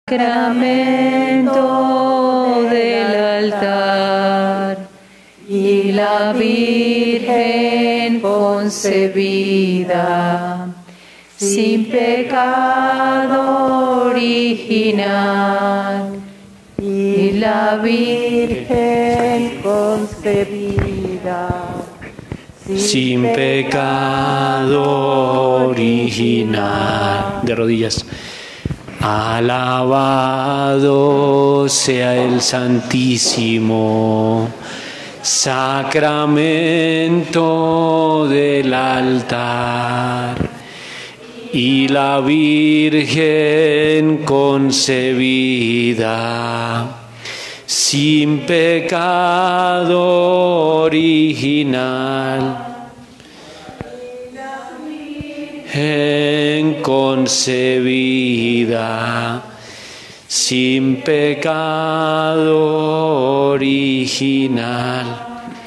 sacramento del altar, y la Virgen concebida, sin pecado original, y la Virgen concebida, sin pecado original. De rodillas. Alabado sea el Santísimo Sacramento del altar, y la Virgen concebida, sin pecado original. Concebida, sin pecado original.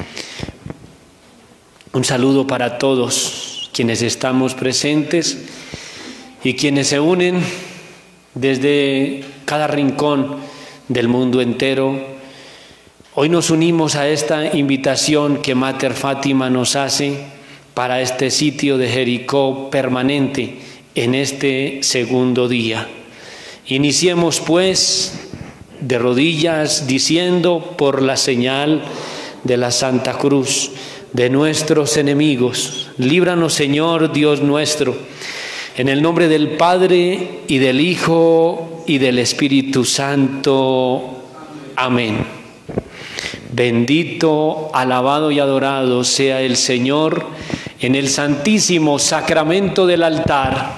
Un saludo para todos quienes estamos presentes y quienes se unen desde cada rincón del mundo entero. Hoy nos unimos a esta invitación que Mater Fátima nos hace para este sitio de Jericó permanente en este segundo día. Iniciemos pues de rodillas diciendo por la señal de la Santa Cruz de nuestros enemigos: líbranos, Señor Dios nuestro, en el nombre del Padre y del Hijo y del Espíritu Santo. Amén. Bendito, alabado y adorado sea el Señor en el santísimo sacramento del altar.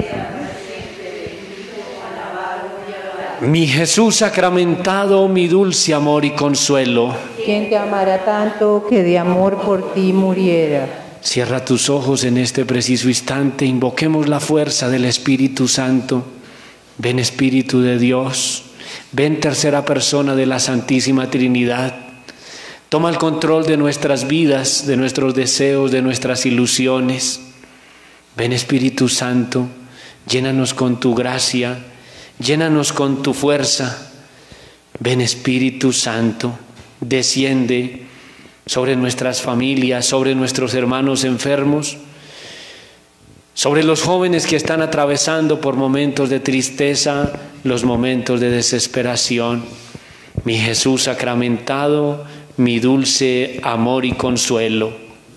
Mi Jesús sacramentado, mi dulce amor y consuelo. ¿Quién te amará tanto que de amor por ti muriera? Cierra tus ojos en este preciso instante, invoquemos la fuerza del Espíritu Santo. Ven, Espíritu de Dios, ven, tercera persona de la Santísima Trinidad. Toma el control de nuestras vidas, de nuestros deseos, de nuestras ilusiones. Ven, Espíritu Santo, llénanos con tu gracia, llénanos con tu fuerza. Ven, Espíritu Santo, desciende sobre nuestras familias, sobre nuestros hermanos enfermos, sobre los jóvenes que están atravesando por momentos de tristeza, los momentos de desesperación. Mi Jesús sacramentado, mi dulce amor y consuelo.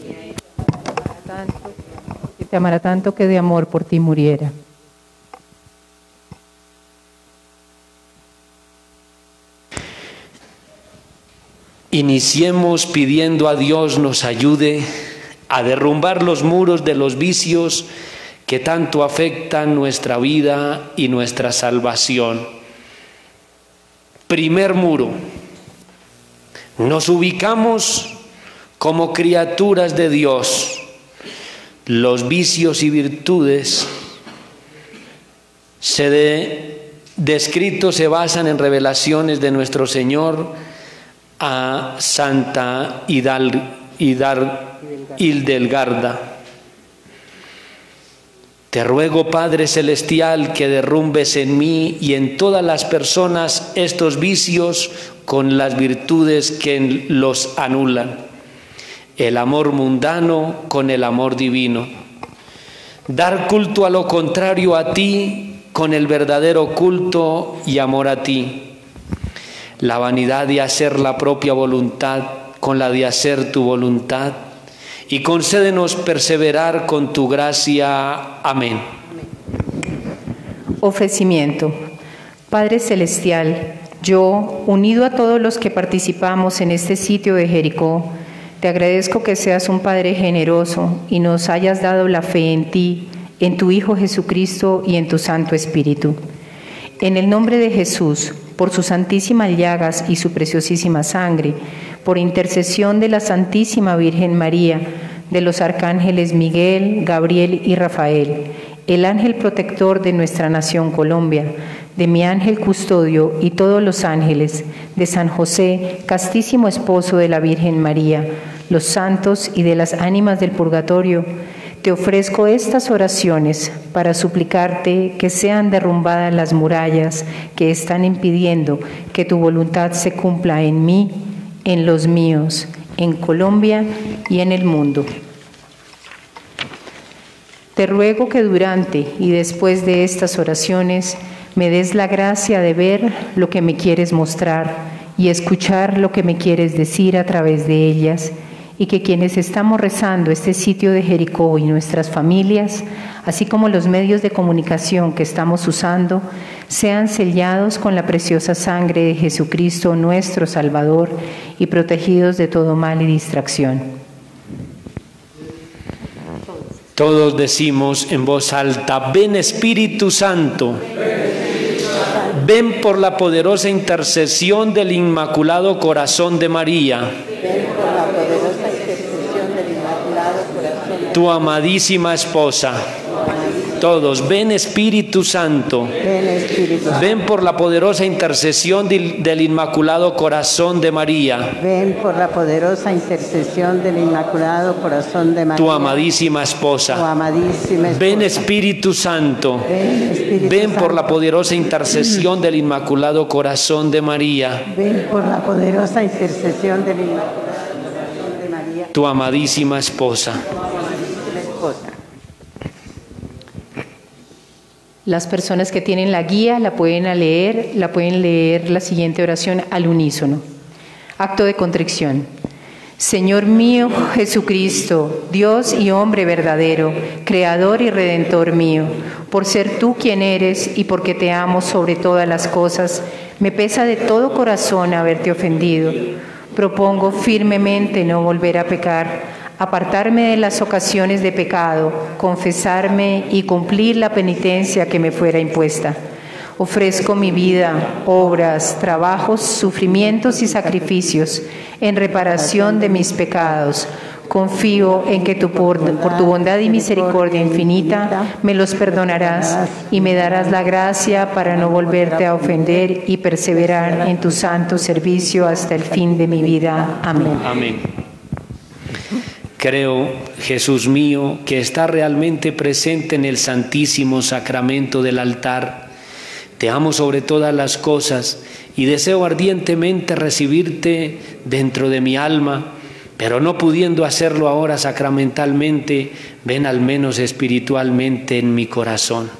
Te amará tanto que de amor por ti muriera. Iniciemos pidiendo a Dios nos ayude a derrumbar los muros de los vicios que tanto afectan nuestra vida y nuestra salvación. Primer muro. Nos ubicamos como criaturas de Dios. Los vicios y virtudes descritos se basan en revelaciones de nuestro Señor a Santa Hildegarda. Te ruego, Padre Celestial, que derrumbes en mí y en todas las personas estos vicios con las virtudes que los anulan. El amor mundano con el amor divino. Dar culto a lo contrario a ti con el verdadero culto y amor a ti. La vanidad de hacer la propia voluntad con la de hacer tu voluntad. Y concédenos perseverar con tu gracia. Amén. Ofrecimiento. Padre Celestial, yo, unido a todos los que participamos en este sitio de Jericó, te agradezco que seas un Padre generoso y nos hayas dado la fe en ti, en tu Hijo Jesucristo y en tu Santo Espíritu. En el nombre de Jesús, por sus santísimas llagas y su preciosísima sangre, por intercesión de la Santísima Virgen María, de los arcángeles Miguel, Gabriel y Rafael, el ángel protector de nuestra nación Colombia, de mi ángel custodio y todos los ángeles, de San José, castísimo esposo de la Virgen María, los santos y de las ánimas del purgatorio, te te ofrezco estas oraciones para suplicarte que sean derrumbadas las murallas que están impidiendo que tu voluntad se cumpla en mí, en los míos, en Colombia y en el mundo. Te ruego que durante y después de estas oraciones me des la gracia de ver lo que me quieres mostrar y escuchar lo que me quieres decir a través de ellas, y que quienes estamos rezando este sitio de Jericó y nuestras familias, así como los medios de comunicación que estamos usando, sean sellados con la preciosa sangre de Jesucristo, nuestro Salvador, y protegidos de todo mal y distracción. Todos decimos en voz alta: ven Espíritu Santo. Ven por la poderosa intercesión del Inmaculado Corazón de María. Ven por la poderosa intercesión del Inmaculado Corazón de María. Tu amadísima esposa. Todos, ven Espíritu Santo. Ven Espíritu Santo. Ven por la poderosa intercesión del Inmaculado Corazón de María. Ven por la poderosa intercesión del Inmaculado Corazón de María. Tu amadísima esposa. Tu amadísima esposa. Ven Espíritu Santo. Ven Espíritu Ven por Santo. la poderosa intercesión del Inmaculado Corazón de María. Ven por la poderosa intercesión del Inmaculado Corazón de María. Tu amadísima esposa. Tu amadísima esposa. Las personas que tienen la guía la pueden leer la siguiente oración al unísono. Acto de contrición. Señor mío Jesucristo, Dios y hombre verdadero, Creador y Redentor mío, por ser tú quien eres y porque te amo sobre todas las cosas, me pesa de todo corazón haberte ofendido. Propongo firmemente no volver a pecar, apartarme de las ocasiones de pecado, confesarme y cumplir la penitencia que me fuera impuesta. Ofrezco mi vida, obras, trabajos, sufrimientos y sacrificios en reparación de mis pecados. Confío en que tú, por tu bondad y misericordia infinita, me los perdonarás y me darás la gracia para no volverte a ofender y perseverar en tu santo servicio hasta el fin de mi vida. Amén. Amén. Creo, Jesús mío, que está realmente presente en el Santísimo Sacramento del altar. Te amo sobre todas las cosas y deseo ardientemente recibirte dentro de mi alma, pero no pudiendo hacerlo ahora sacramentalmente, ven al menos espiritualmente en mi corazón.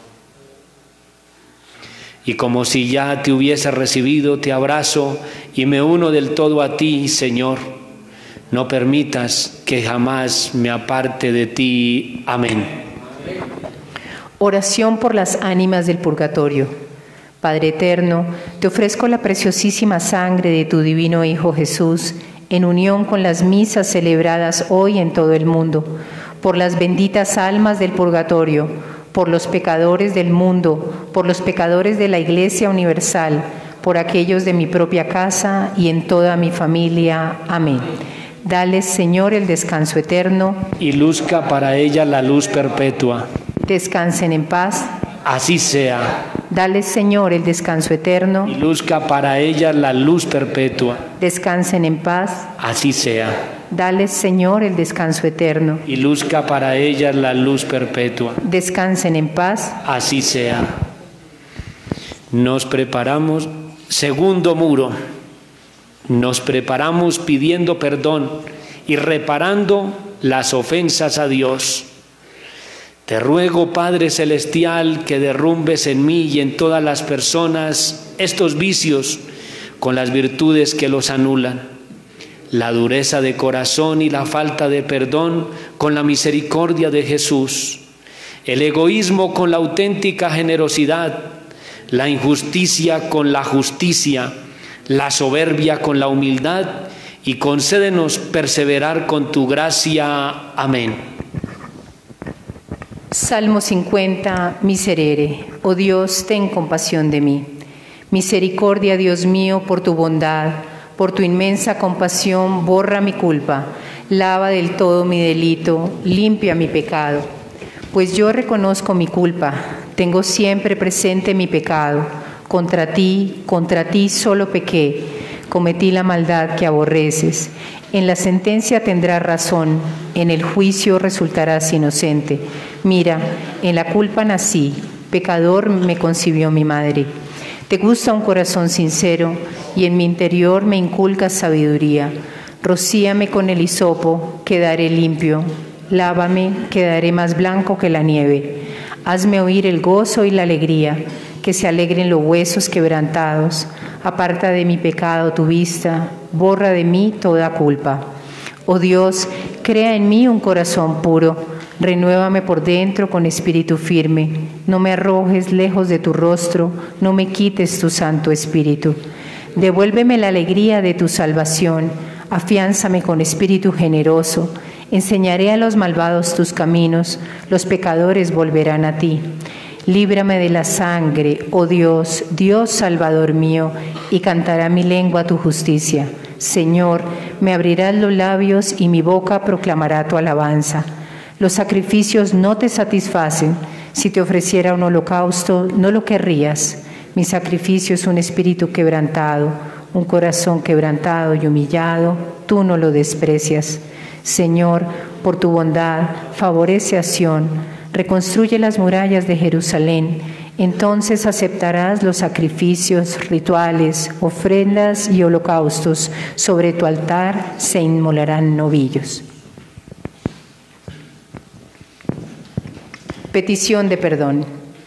Y como si ya te hubiese recibido, te abrazo y me uno del todo a ti, Señor. No permitas que jamás me aparte de ti. Amén. Oración por las ánimas del purgatorio. Padre eterno, te ofrezco la preciosísima sangre de tu divino Hijo Jesús, en unión con las misas celebradas hoy en todo el mundo, por las benditas almas del purgatorio, por los pecadores del mundo, por los pecadores de la Iglesia Universal, por aquellos de mi propia casa y en toda mi familia. Amén. Dale, Señor, el descanso eterno. Y luzca para ella la luz perpetua. Descansen en paz. Así sea. Dale, Señor, el descanso eterno. Y luzca para ella la luz perpetua. Descansen en paz. Así sea. Dale, Señor, el descanso eterno. Y luzca para ella la luz perpetua. Descansen en paz. Así sea. Nos preparamos. Segundo muro. Nos preparamos pidiendo perdón y reparando las ofensas a Dios. Te ruego, Padre Celestial, que derrumbes en mí y en todas las personas estos vicios con las virtudes que los anulan, la dureza de corazón y la falta de perdón con la misericordia de Jesús, el egoísmo con la auténtica generosidad, la injusticia con la justicia, la soberbia con la humildad, y concédenos perseverar con tu gracia. Amén. Salmo 50, Miserere. Oh Dios, ten compasión de mí. Misericordia, Dios mío, por tu bondad, por tu inmensa compasión, borra mi culpa, lava del todo mi delito, limpia mi pecado. Pues yo reconozco mi culpa, tengo siempre presente mi pecado. Contra ti solo pequé, Cometí la maldad que aborreces. En la sentencia tendrás razón, en el juicio resultarás inocente. Mira, en la culpa nací, pecador me concibió mi madre. Te gusta un corazón sincero y en mi interior me inculcas sabiduría. Rocíame con el hisopo, quedaré limpio. Lávame, quedaré más blanco que la nieve. Hazme oír el gozo y la alegría, que se alegren los huesos quebrantados. Aparta de mi pecado tu vista, borra de mí toda culpa. Oh Dios, crea en mí un corazón puro, renuévame por dentro con espíritu firme. No me arrojes lejos de tu rostro, no me quites tu Santo Espíritu. Devuélveme la alegría de tu salvación, afiánzame con espíritu generoso. Enseñaré a los malvados tus caminos, los pecadores volverán a ti. Líbrame de la sangre, oh Dios, Dios Salvador mío, y cantará mi lengua tu justicia. Señor, me abrirás los labios y mi boca proclamará tu alabanza. Los sacrificios no te satisfacen. Si te ofreciera un holocausto, no lo querrías. Mi sacrificio es un espíritu quebrantado, un corazón quebrantado y humillado, tú no lo desprecias. Señor, por tu bondad, favorece a Sión. Reconstruye las murallas de Jerusalén, entonces aceptarás los sacrificios, rituales, ofrendas y holocaustos. Sobre tu altar se inmolarán novillos. Petición de perdón.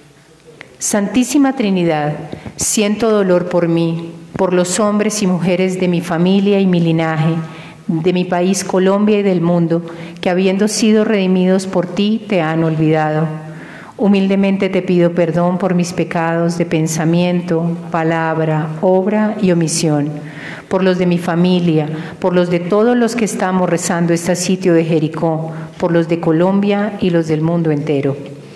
Santísima Trinidad, siento dolor por mí, por los hombres y mujeres de mi familia y mi linaje, de mi país Colombia y del mundo, que habiendo sido redimidos por ti, te han olvidado. Humildemente te pido perdón por mis pecados de pensamiento, palabra, obra y omisión, por los de mi familia, por los de todos los que estamos rezando este sitio de Jericó, por los de Colombia y los del mundo entero.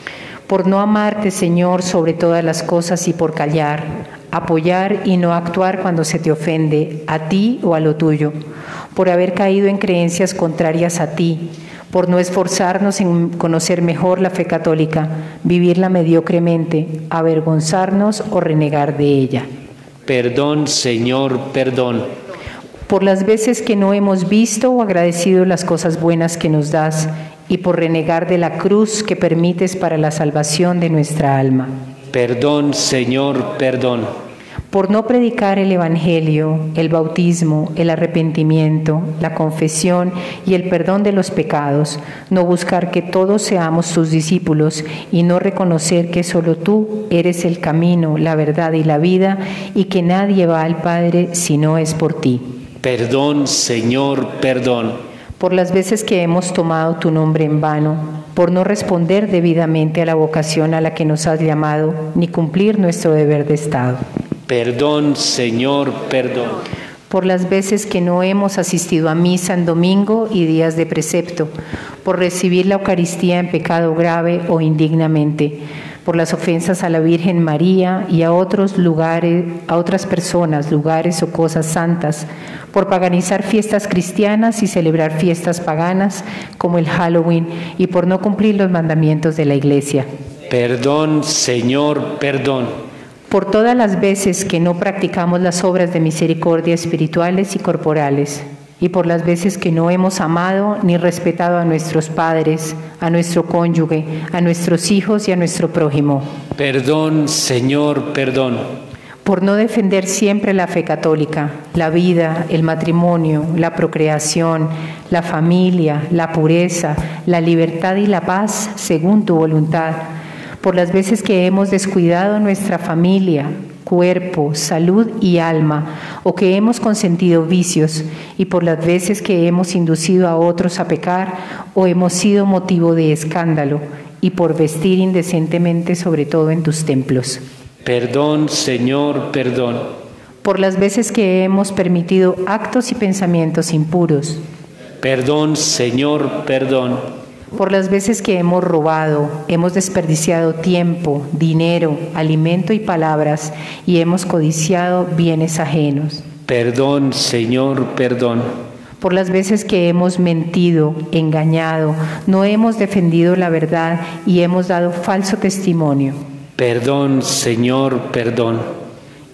Por no amarte, Señor, sobre todas las cosas y por callar, apoyar y no actuar cuando se te ofende, a ti o a lo tuyo, por haber caído en creencias contrarias a ti, por no esforzarnos en conocer mejor la fe católica, vivirla mediocremente, avergonzarnos o renegar de ella. Perdón, Señor, perdón. Por las veces que no hemos visto o agradecido las cosas buenas que nos das y por renegar de la cruz que permites para la salvación de nuestra alma. Perdón, Señor, perdón. Por no predicar el Evangelio, el bautismo, el arrepentimiento, la confesión y el perdón de los pecados, no buscar que todos seamos tus discípulos y no reconocer que solo tú eres el camino, la verdad y la vida y que nadie va al Padre si no es por ti. Perdón, Señor, perdón. Por las veces que hemos tomado tu nombre en vano, por no responder debidamente a la vocación a la que nos has llamado, ni cumplir nuestro deber de Estado. Perdón, Señor, perdón. Por las veces que no hemos asistido a misa en domingo y días de precepto, por recibir la Eucaristía en pecado grave o indignamente, por las ofensas a la Virgen María y a otros lugares, a otras personas, lugares o cosas santas, por paganizar fiestas cristianas y celebrar fiestas paganas como el Halloween y por no cumplir los mandamientos de la Iglesia. Perdón, Señor, perdón. Por todas las veces que no practicamos las obras de misericordia espirituales y corporales, y por las veces que no hemos amado ni respetado a nuestros padres, a nuestro cónyuge, a nuestros hijos y a nuestro prójimo. Perdón, Señor, perdón. Por no defender siempre la fe católica, la vida, el matrimonio, la procreación, la familia, la pureza, la libertad y la paz según tu voluntad. Por las veces que hemos descuidado nuestra familia, cuerpo, salud y alma, o que hemos consentido vicios, y por las veces que hemos inducido a otros a pecar o hemos sido motivo de escándalo, y por vestir indecentemente sobre todo en tus templos. Perdón, Señor, perdón. Por las veces que hemos permitido actos y pensamientos impuros. Perdón, Señor, perdón. Por las veces que hemos robado, hemos desperdiciado tiempo, dinero, alimento y palabras, y hemos codiciado bienes ajenos. Perdón, Señor, perdón. Por las veces que hemos mentido, engañado, no hemos defendido la verdad y hemos dado falso testimonio. Perdón, Señor, perdón.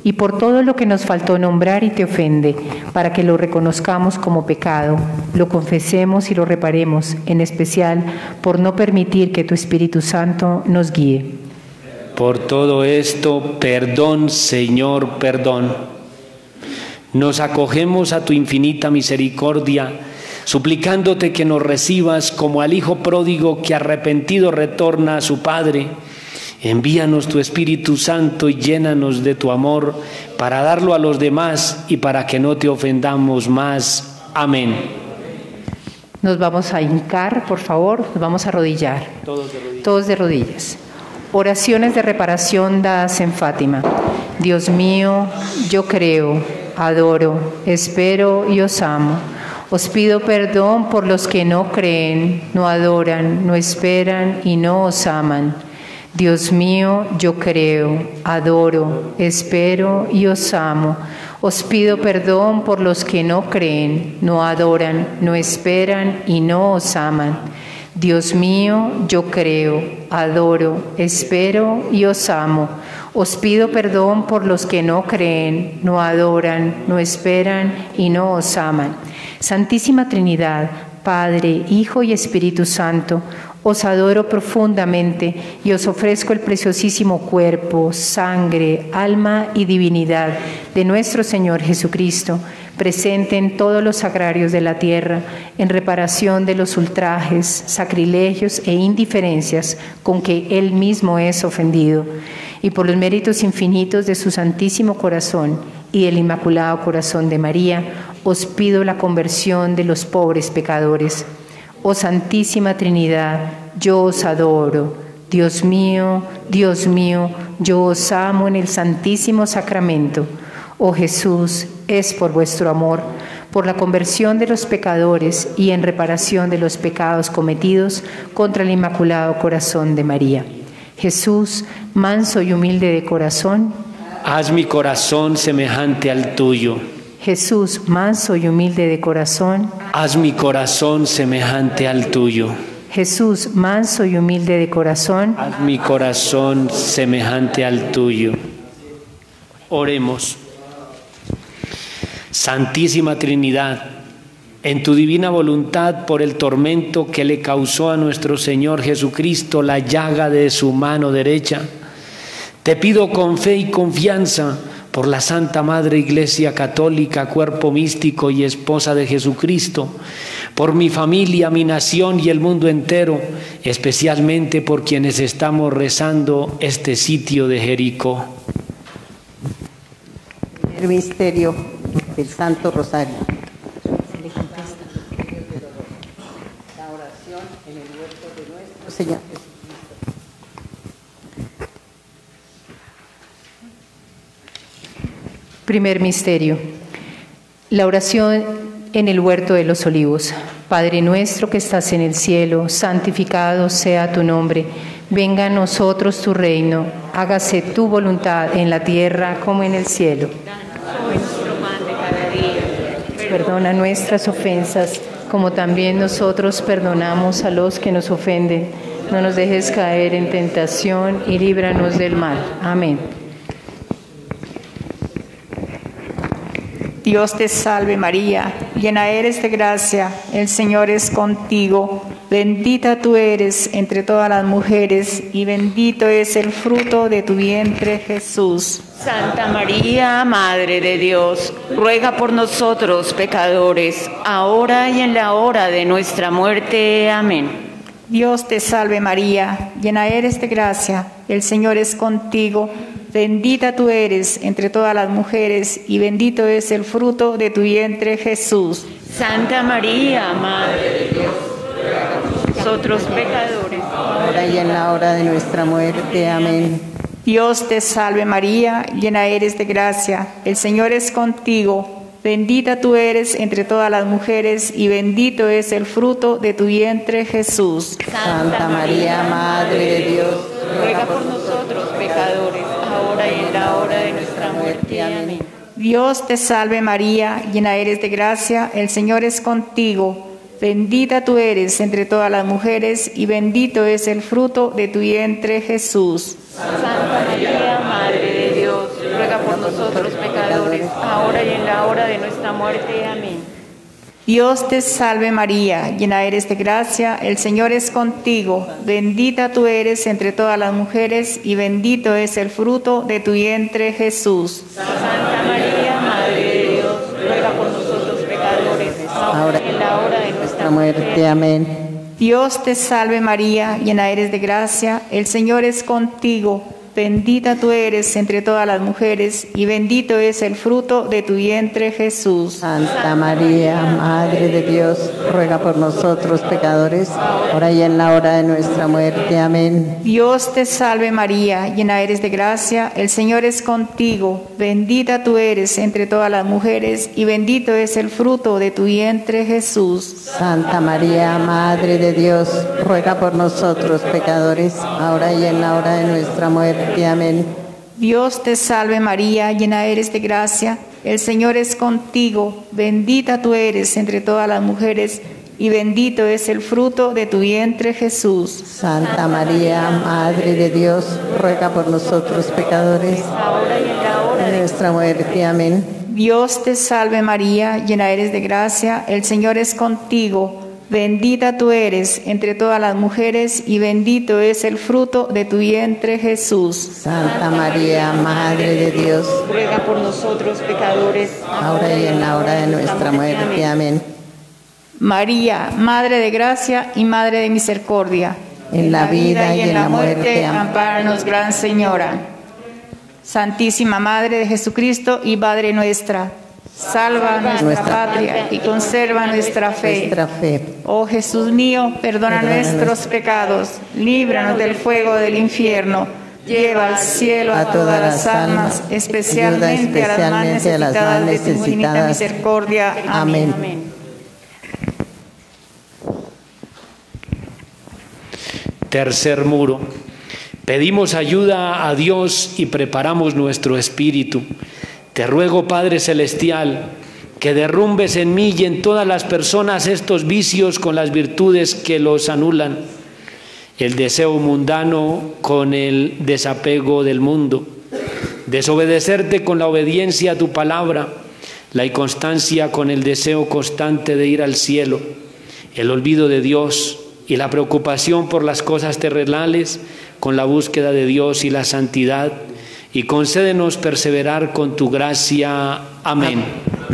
y por todo lo que nos faltó nombrar y te ofende, para que lo reconozcamos como pecado, lo confesemos y lo reparemos, en especial por no permitir que tu Espíritu Santo nos guíe. Por todo esto, perdón, Señor, perdón. Nos acogemos a tu infinita misericordia, suplicándote que nos recibas como al Hijo pródigo que arrepentido retorna a su Padre. Envíanos tu Espíritu Santo y llénanos de tu amor para darlo a los demás y para que no te ofendamos más. Amén. Nos vamos a hincar, por favor, nos vamos a arrodillar. Todos de rodillas. Todos de rodillas. Oraciones de reparación dadas en Fátima. Dios mío, yo creo, adoro, espero y os amo. Os pido perdón por los que no creen, no adoran, no esperan y no os aman. Dios mío, yo creo, adoro, espero y os amo. Os pido perdón por los que no creen, no adoran, no esperan y no os aman. Dios mío, yo creo, adoro, espero y os amo. Os pido perdón por los que no creen, no adoran, no esperan y no os aman. Santísima Trinidad, Padre, Hijo y Espíritu Santo, os adoro profundamente y os ofrezco el preciosísimo cuerpo, sangre, alma y divinidad de nuestro Señor Jesucristo, presente en todos los sagrarios de la tierra, en reparación de los ultrajes, sacrilegios e indiferencias con que Él mismo es ofendido, y por los méritos infinitos de su Santísimo Corazón y del Inmaculado Corazón de María, os pido la conversión de los pobres pecadores. Oh Santísima Trinidad, yo os adoro. Dios mío, yo os amo en el Santísimo Sacramento. Oh Jesús, es por vuestro amor, por la conversión de los pecadores y en reparación de los pecados cometidos contra el Inmaculado Corazón de María. Jesús, manso y humilde de corazón, haz mi corazón semejante al tuyo. Jesús, manso y humilde de corazón, haz mi corazón semejante al tuyo. Jesús, manso y humilde de corazón, haz mi corazón semejante al tuyo. Oremos. Santísima Trinidad, en tu divina voluntad, por el tormento que le causó a nuestro Señor Jesucristo la llaga de su mano derecha, te pido con fe y confianza por la Santa Madre Iglesia Católica, cuerpo místico y esposa de Jesucristo, por mi familia, mi nación y el mundo entero, especialmente por quienes estamos rezando este sitio de Jericó. El misterio del Santo Rosario. La oración en el huerto de nuestro Señor Jesucristo. Primer misterio. La oración en el huerto de los olivos. Padre nuestro que estás en el cielo, santificado sea tu nombre. Venga a nosotros tu reino. Hágase tu voluntad en la tierra como en el cielo. Danos nuestro pan de cada día. Perdona nuestras ofensas, como también nosotros perdonamos a los que nos ofenden. No nos dejes caer en tentación y líbranos del mal. Amén. Dios te salve María, llena eres de gracia, el Señor es contigo, bendita tú eres entre todas las mujeres y bendito es el fruto de tu vientre Jesús. Santa María, Madre de Dios, ruega por nosotros pecadores, ahora y en la hora de nuestra muerte. Amén. Dios te salve María, llena eres de gracia, el Señor es contigo, bendita tú eres entre todas las mujeres y bendito es el fruto de tu vientre Jesús. Santa María, Madre de Dios, ruega por nosotros pecadores, Ahora y en la hora de nuestra muerte. Amén. Dios te salve María, llena eres de gracia, el Señor es contigo, bendita tú eres entre todas las mujeres y bendito es el fruto de tu vientre Jesús. Santa María, Madre de Dios, ruega por nosotros pecadores, ahora y en la hora de nuestra muerte. Amén. Dios te salve María, llena eres de gracia, el Señor es contigo, bendita tú eres entre todas las mujeres y bendito es el fruto de tu vientre Jesús. Santa María, Madre de Dios, ruega por nosotros pecadores, ahora y en la hora de nuestra muerte. Amén. Dios te salve María, llena eres de gracia, el Señor es contigo, bendita tú eres entre todas las mujeres y bendito es el fruto de tu vientre Jesús. Santa María, Madre de Dios, ruega por nosotros pecadores, ahora y en la hora de nuestra muerte. Amén. Dios te salve María, llena eres de gracia, el Señor es contigo, bendita tú eres entre todas las mujeres y bendito es el fruto de tu vientre Jesús. Santa María, Madre de Dios, ruega por nosotros pecadores, ahora y en la hora de nuestra muerte. Amén. Dios te salve María, llena eres de gracia, el Señor es contigo, bendita tú eres entre todas las mujeres y bendito es el fruto de tu vientre Jesús. Santa María, Madre de Dios, ruega por nosotros pecadores, ahora y en la hora de nuestra muerte. Amén. Dios te salve María, llena eres de gracia, el Señor es contigo, bendita tú eres entre todas las mujeres y bendito es el fruto de tu vientre Jesús. Santa María, Madre de Dios, ruega por nosotros pecadores, Ahora y en la hora de nuestra muerte. Amén. Dios te salve María, llena eres de gracia, el Señor es contigo, bendita tú eres entre todas las mujeres y bendito es el fruto de tu vientre Jesús. Santa María, Madre de Dios, ruega por nosotros pecadores, ahora y en la hora de nuestra muerte. Amén. María, Madre de gracia y Madre de misericordia, En la vida y en la muerte. ampáranos, Gran Señora. Santísima Madre de Jesucristo y Madre nuestra, salva nuestra patria y conserva nuestra fe. Nuestra fe. Oh Jesús mío, perdona nuestros pecados, líbranos del fuego del infierno, lleva al cielo a todas las almas, especialmente a las más necesitadas de tu infinita misericordia. Amén. Tercer muro. Pedimos ayuda a Dios y preparamos nuestro espíritu. Te ruego, Padre Celestial, que derrumbes en mí y en todas las personas estos vicios con las virtudes que los anulan, el deseo mundano con el desapego del mundo, desobedecerte con la obediencia a tu palabra, la inconstancia con el deseo constante de ir al cielo, el olvido de Dios y la preocupación por las cosas terrenales con la búsqueda de Dios y la santidad, y concédenos perseverar con tu gracia. Amén.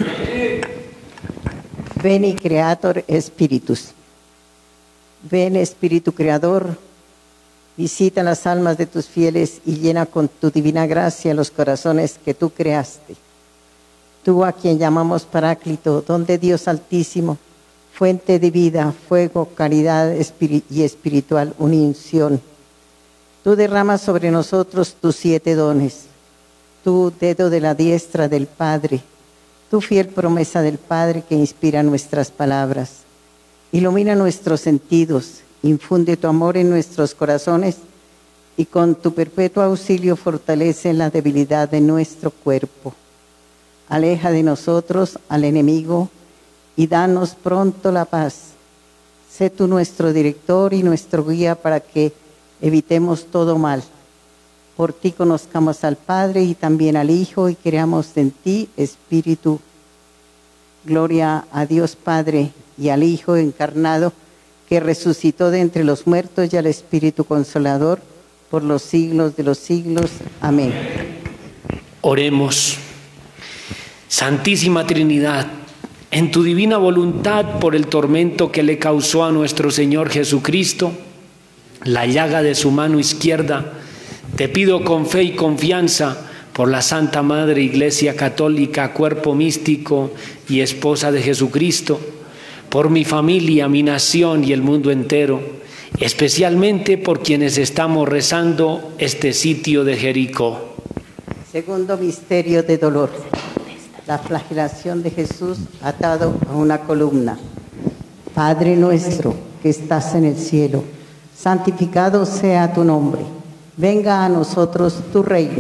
Veni Creator Spiritus. Ven Espíritu Creador, visita las almas de tus fieles y llena con tu divina gracia los corazones que tú creaste. Tú a quien llamamos Paráclito, don de Dios Altísimo, fuente de vida, fuego, caridad y espiritual unción. Tú derramas sobre nosotros tus 7 dones, tu dedo de la diestra del Padre, tu fiel promesa del Padre que inspira nuestras palabras. Ilumina nuestros sentidos, infunde tu amor en nuestros corazones y con tu perpetuo auxilio fortalece la debilidad de nuestro cuerpo. Aleja de nosotros al enemigo y danos pronto la paz. Sé tú nuestro director y nuestro guía para que evitemos todo mal. Por ti conozcamos al Padre y también al Hijo y creamos en ti Espíritu. Gloria a Dios Padre y al Hijo encarnado que resucitó de entre los muertos y al Espíritu Consolador por los siglos de los siglos. Amén. Oremos. Santísima Trinidad, en tu divina voluntad, por el tormento que le causó a nuestro Señor Jesucristo, la llaga de su mano izquierda, te pido con fe y confianza por la Santa Madre Iglesia Católica, cuerpo místico y esposa de Jesucristo, por mi familia, mi nación y el mundo entero, especialmente por quienes estamos rezando este sitio de Jericó. Segundo misterio de dolor. La flagelación de Jesús atado a una columna. Padre nuestro que estás en el cielo, santificado sea tu nombre. Venga a nosotros tu reino.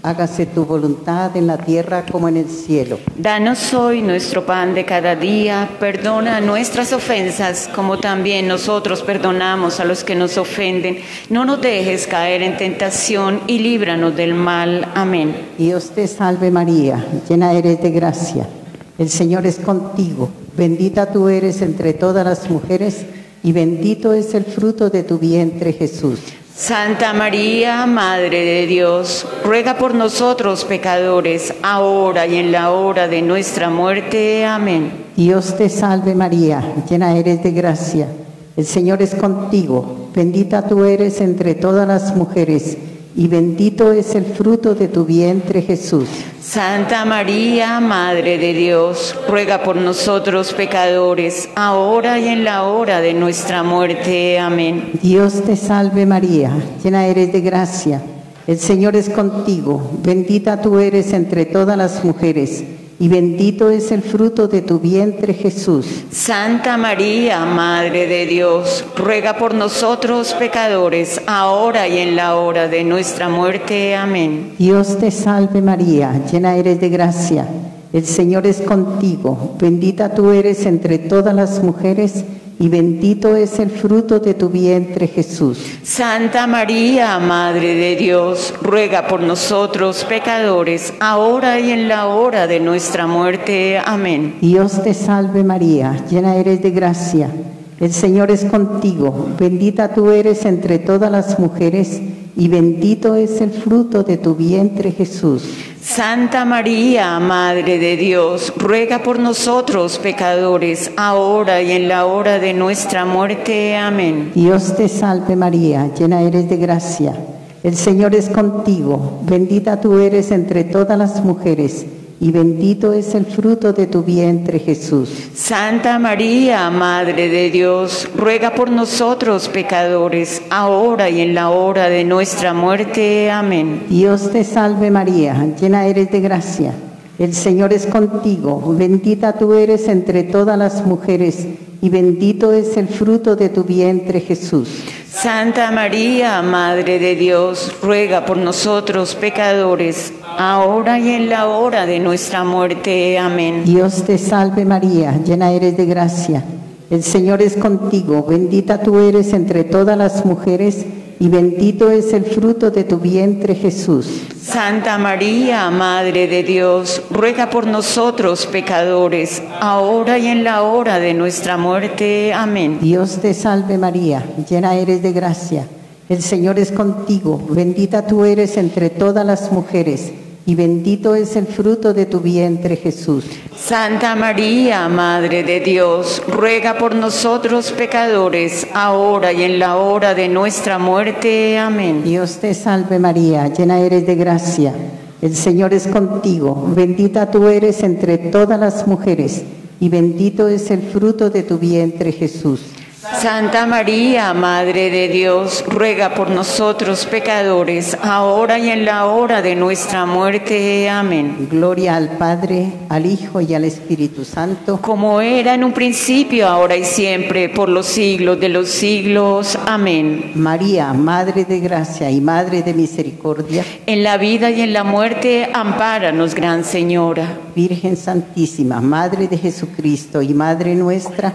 hágase tu voluntad en la tierra como en el cielo. Danos hoy nuestro pan de cada día, perdona nuestras ofensas como también nosotros perdonamos a los que nos ofenden. No nos dejes caer en tentación y líbranos del mal. Amén. Dios te salve María, llena eres de gracia. El Señor es contigo, bendita tú eres entre todas las mujeres y bendito es el fruto de tu vientre Jesús. Santa María, Madre de Dios, ruega por nosotros pecadores, ahora y en la hora de nuestra muerte. Amén. Dios te salve María, llena eres de gracia. El Señor es contigo, bendita tú eres entre todas las mujeres y bendito es el fruto de tu vientre Jesús. Santa María, Madre de Dios, ruega por nosotros pecadores, ahora y en la hora de nuestra muerte. Amén. Dios te salve María, llena eres de gracia. El Señor es contigo, bendita tú eres entre todas las mujeres y bendito es el fruto de tu vientre Jesús. Santa María, Madre de Dios, ruega por nosotros pecadores, ahora y en la hora de nuestra muerte. Amén. Dios te salve María, llena eres de gracia. El Señor es contigo, bendita tú eres entre todas las mujeres y bendito es el fruto de tu vientre Jesús. Santa María, Madre de Dios, ruega por nosotros pecadores, ahora y en la hora de nuestra muerte. Amén. Dios te salve María, llena eres de gracia. El Señor es contigo, bendita tú eres entre todas las mujeres y bendito es el fruto de tu vientre Jesús. Santa María, Madre de Dios, ruega por nosotros pecadores, ahora y en la hora de nuestra muerte. Amén. Dios te salve María, llena eres de gracia. El Señor es contigo, bendita tú eres entre todas las mujeres y bendito es el fruto de tu vientre Jesús. Santa María, Madre de Dios, ruega por nosotros pecadores, ahora y en la hora de nuestra muerte. Amén. Dios te salve María, llena eres de gracia. El Señor es contigo, bendita tú eres entre todas las mujeres y bendito es el fruto de tu vientre Jesús. Santa María, Madre de Dios, ruega por nosotros pecadores, ahora y en la hora de nuestra muerte. Amén. Dios te salve María, llena eres de gracia. El Señor es contigo, bendita tú eres entre todas las mujeres y bendito es el fruto de tu vientre Jesús. Santa María, Madre de Dios, ruega por nosotros pecadores, ahora y en la hora de nuestra muerte. Amén. Dios te salve María, llena eres de gracia. El Señor es contigo, bendita tú eres entre todas las mujeres y bendito es el fruto de tu vientre Jesús. Santa María, Madre de Dios, ruega por nosotros pecadores, ahora y en la hora de nuestra muerte. Amén. Dios te salve María, llena eres de gracia. El Señor es contigo, bendita tú eres entre todas las mujeres y bendito es el fruto de tu vientre Jesús. Santa María, Madre de Dios, ruega por nosotros pecadores, ahora y en la hora de nuestra muerte. Amén. Gloria al Padre, al Hijo y al Espíritu Santo. Como era en un principio, ahora y siempre, por los siglos de los siglos. Amén. María, Madre de gracia y Madre de misericordia. En la vida y en la muerte, ampáranos, Gran Señora. Virgen Santísima, Madre de Jesucristo y Madre nuestra,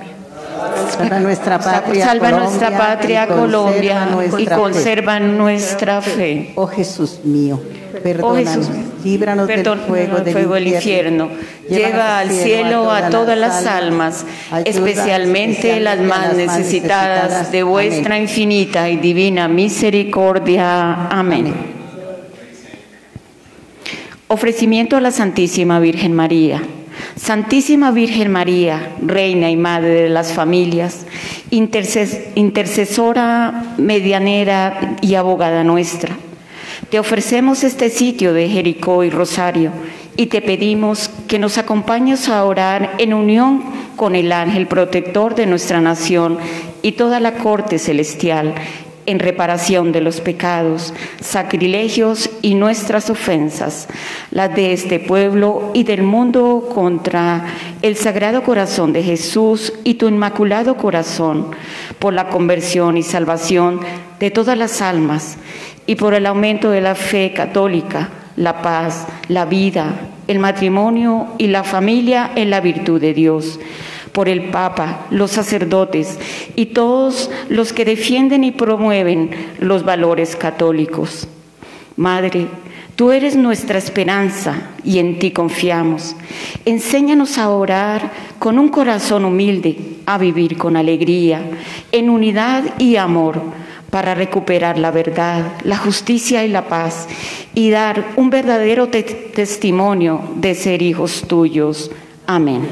salva nuestra patria, Colombia, y conserva nuestra fe. Oh Jesús mío, perdónanos, líbranos del fuego del infierno, lleva al cielo a todas las almas, especialmente las más necesitadas de vuestra infinita y divina misericordia. Amén. Ofrecimiento a la Santísima Virgen María. Santísima Virgen María, Reina y Madre de las familias, intercesora, medianera y abogada nuestra, te ofrecemos este sitio de Jericó y Rosario y te pedimos que nos acompañes a orar en unión con el ángel protector de nuestra nación y toda la corte celestial, en reparación de los pecados, sacrilegios y nuestras ofensas, las de este pueblo y del mundo, contra el Sagrado Corazón de Jesús y tu Inmaculado Corazón, por la conversión y salvación de todas las almas y por el aumento de la fe católica, la paz, la vida, el matrimonio y la familia en la virtud de Dios. Por el Papa, los sacerdotes y todos los que defienden y promueven los valores católicos. Madre, tú eres nuestra esperanza y en ti confiamos. Enséñanos a orar con un corazón humilde, a vivir con alegría, en unidad y amor, para recuperar la verdad, la justicia y la paz, y dar un verdadero testimonio de ser hijos tuyos. Amén.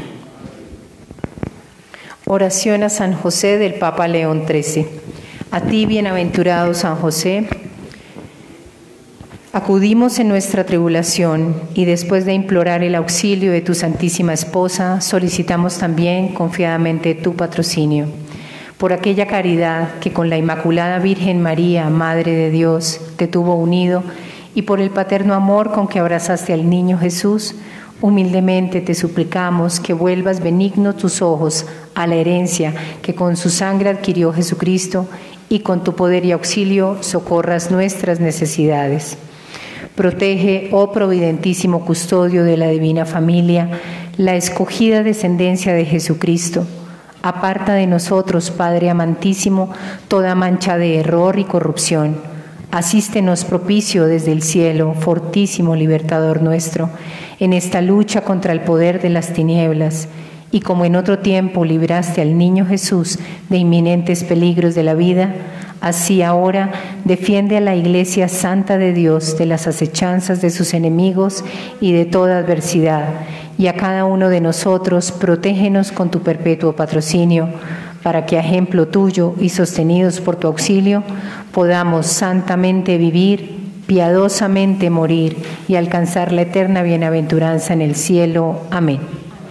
Oración a San José del Papa León XIII. A ti, bienaventurado San José, acudimos en nuestra tribulación y después de implorar el auxilio de tu Santísima Esposa, solicitamos también confiadamente tu patrocinio. Por aquella caridad que con la Inmaculada Virgen María, Madre de Dios, te tuvo unido, y por el paterno amor con que abrazaste al niño Jesús, humildemente te suplicamos que vuelvas benigno tus ojos a la herencia que con su sangre adquirió Jesucristo, y con tu poder y auxilio socorras nuestras necesidades. Protege, oh providentísimo custodio de la divina familia, la escogida descendencia de Jesucristo. Aparta de nosotros, Padre amantísimo, toda mancha de error y corrupción. Asístenos propicio desde el cielo, fortísimo libertador nuestro, en esta lucha contra el poder de las tinieblas. Y como en otro tiempo libraste al niño Jesús de inminentes peligros de la vida, así ahora defiende a la Iglesia Santa de Dios de las acechanzas de sus enemigos y de toda adversidad, y a cada uno de nosotros protégenos con tu perpetuo patrocinio, para que a ejemplo tuyo y sostenidos por tu auxilio podamos santamente vivir, piadosamente morir y alcanzar la eterna bienaventuranza en el cielo. Amén.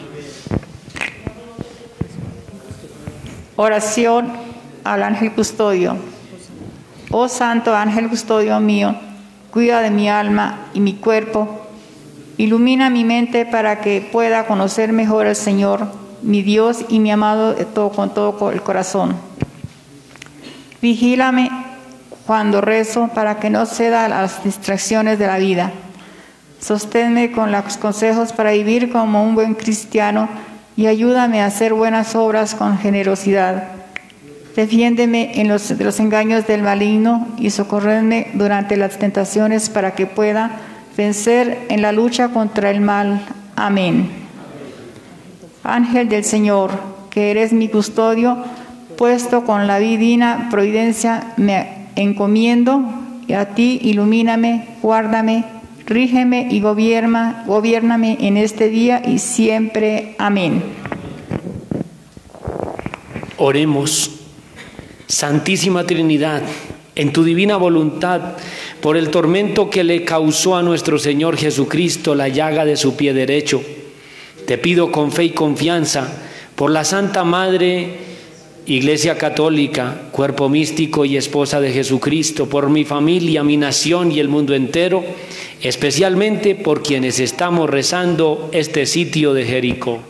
Oración al ángel custodio. Oh santo ángel custodio mío, cuida de mi alma y mi cuerpo, ilumina mi mente para que pueda conocer mejor al Señor, mi Dios y mi amado con todo el corazón. Vigílame cuando rezo para que no ceda a las distracciones de la vida. Sosténme con los consejos para vivir como un buen cristiano y ayúdame a hacer buenas obras con generosidad. Defiéndeme de los engaños del maligno y socórreme durante las tentaciones para que pueda vencer en la lucha contra el mal. Amén. Ángel del Señor, que eres mi custodio, puesto con la divina providencia me encomiendo, y a ti ilumíname, guárdame, rígeme y gobiérname en este día y siempre. Amén. Oremos. Santísima Trinidad, en tu divina voluntad, por el tormento que le causó a nuestro Señor Jesucristo la llaga de su pie derecho, te pido con fe y confianza, por la Santa Madre, Iglesia Católica, cuerpo místico y esposa de Jesucristo, por mi familia, mi nación y el mundo entero, especialmente por quienes estamos rezando este sitio de Jericó.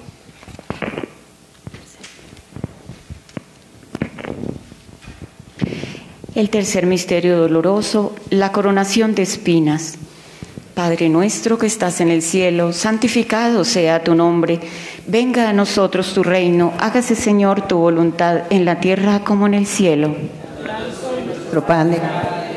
El tercer misterio doloroso, la coronación de espinas. Padre nuestro que estás en el cielo, santificado sea tu nombre. Venga a nosotros tu reino. Hágase, Señor, tu voluntad en la tierra como en el cielo. Nuestro pan de...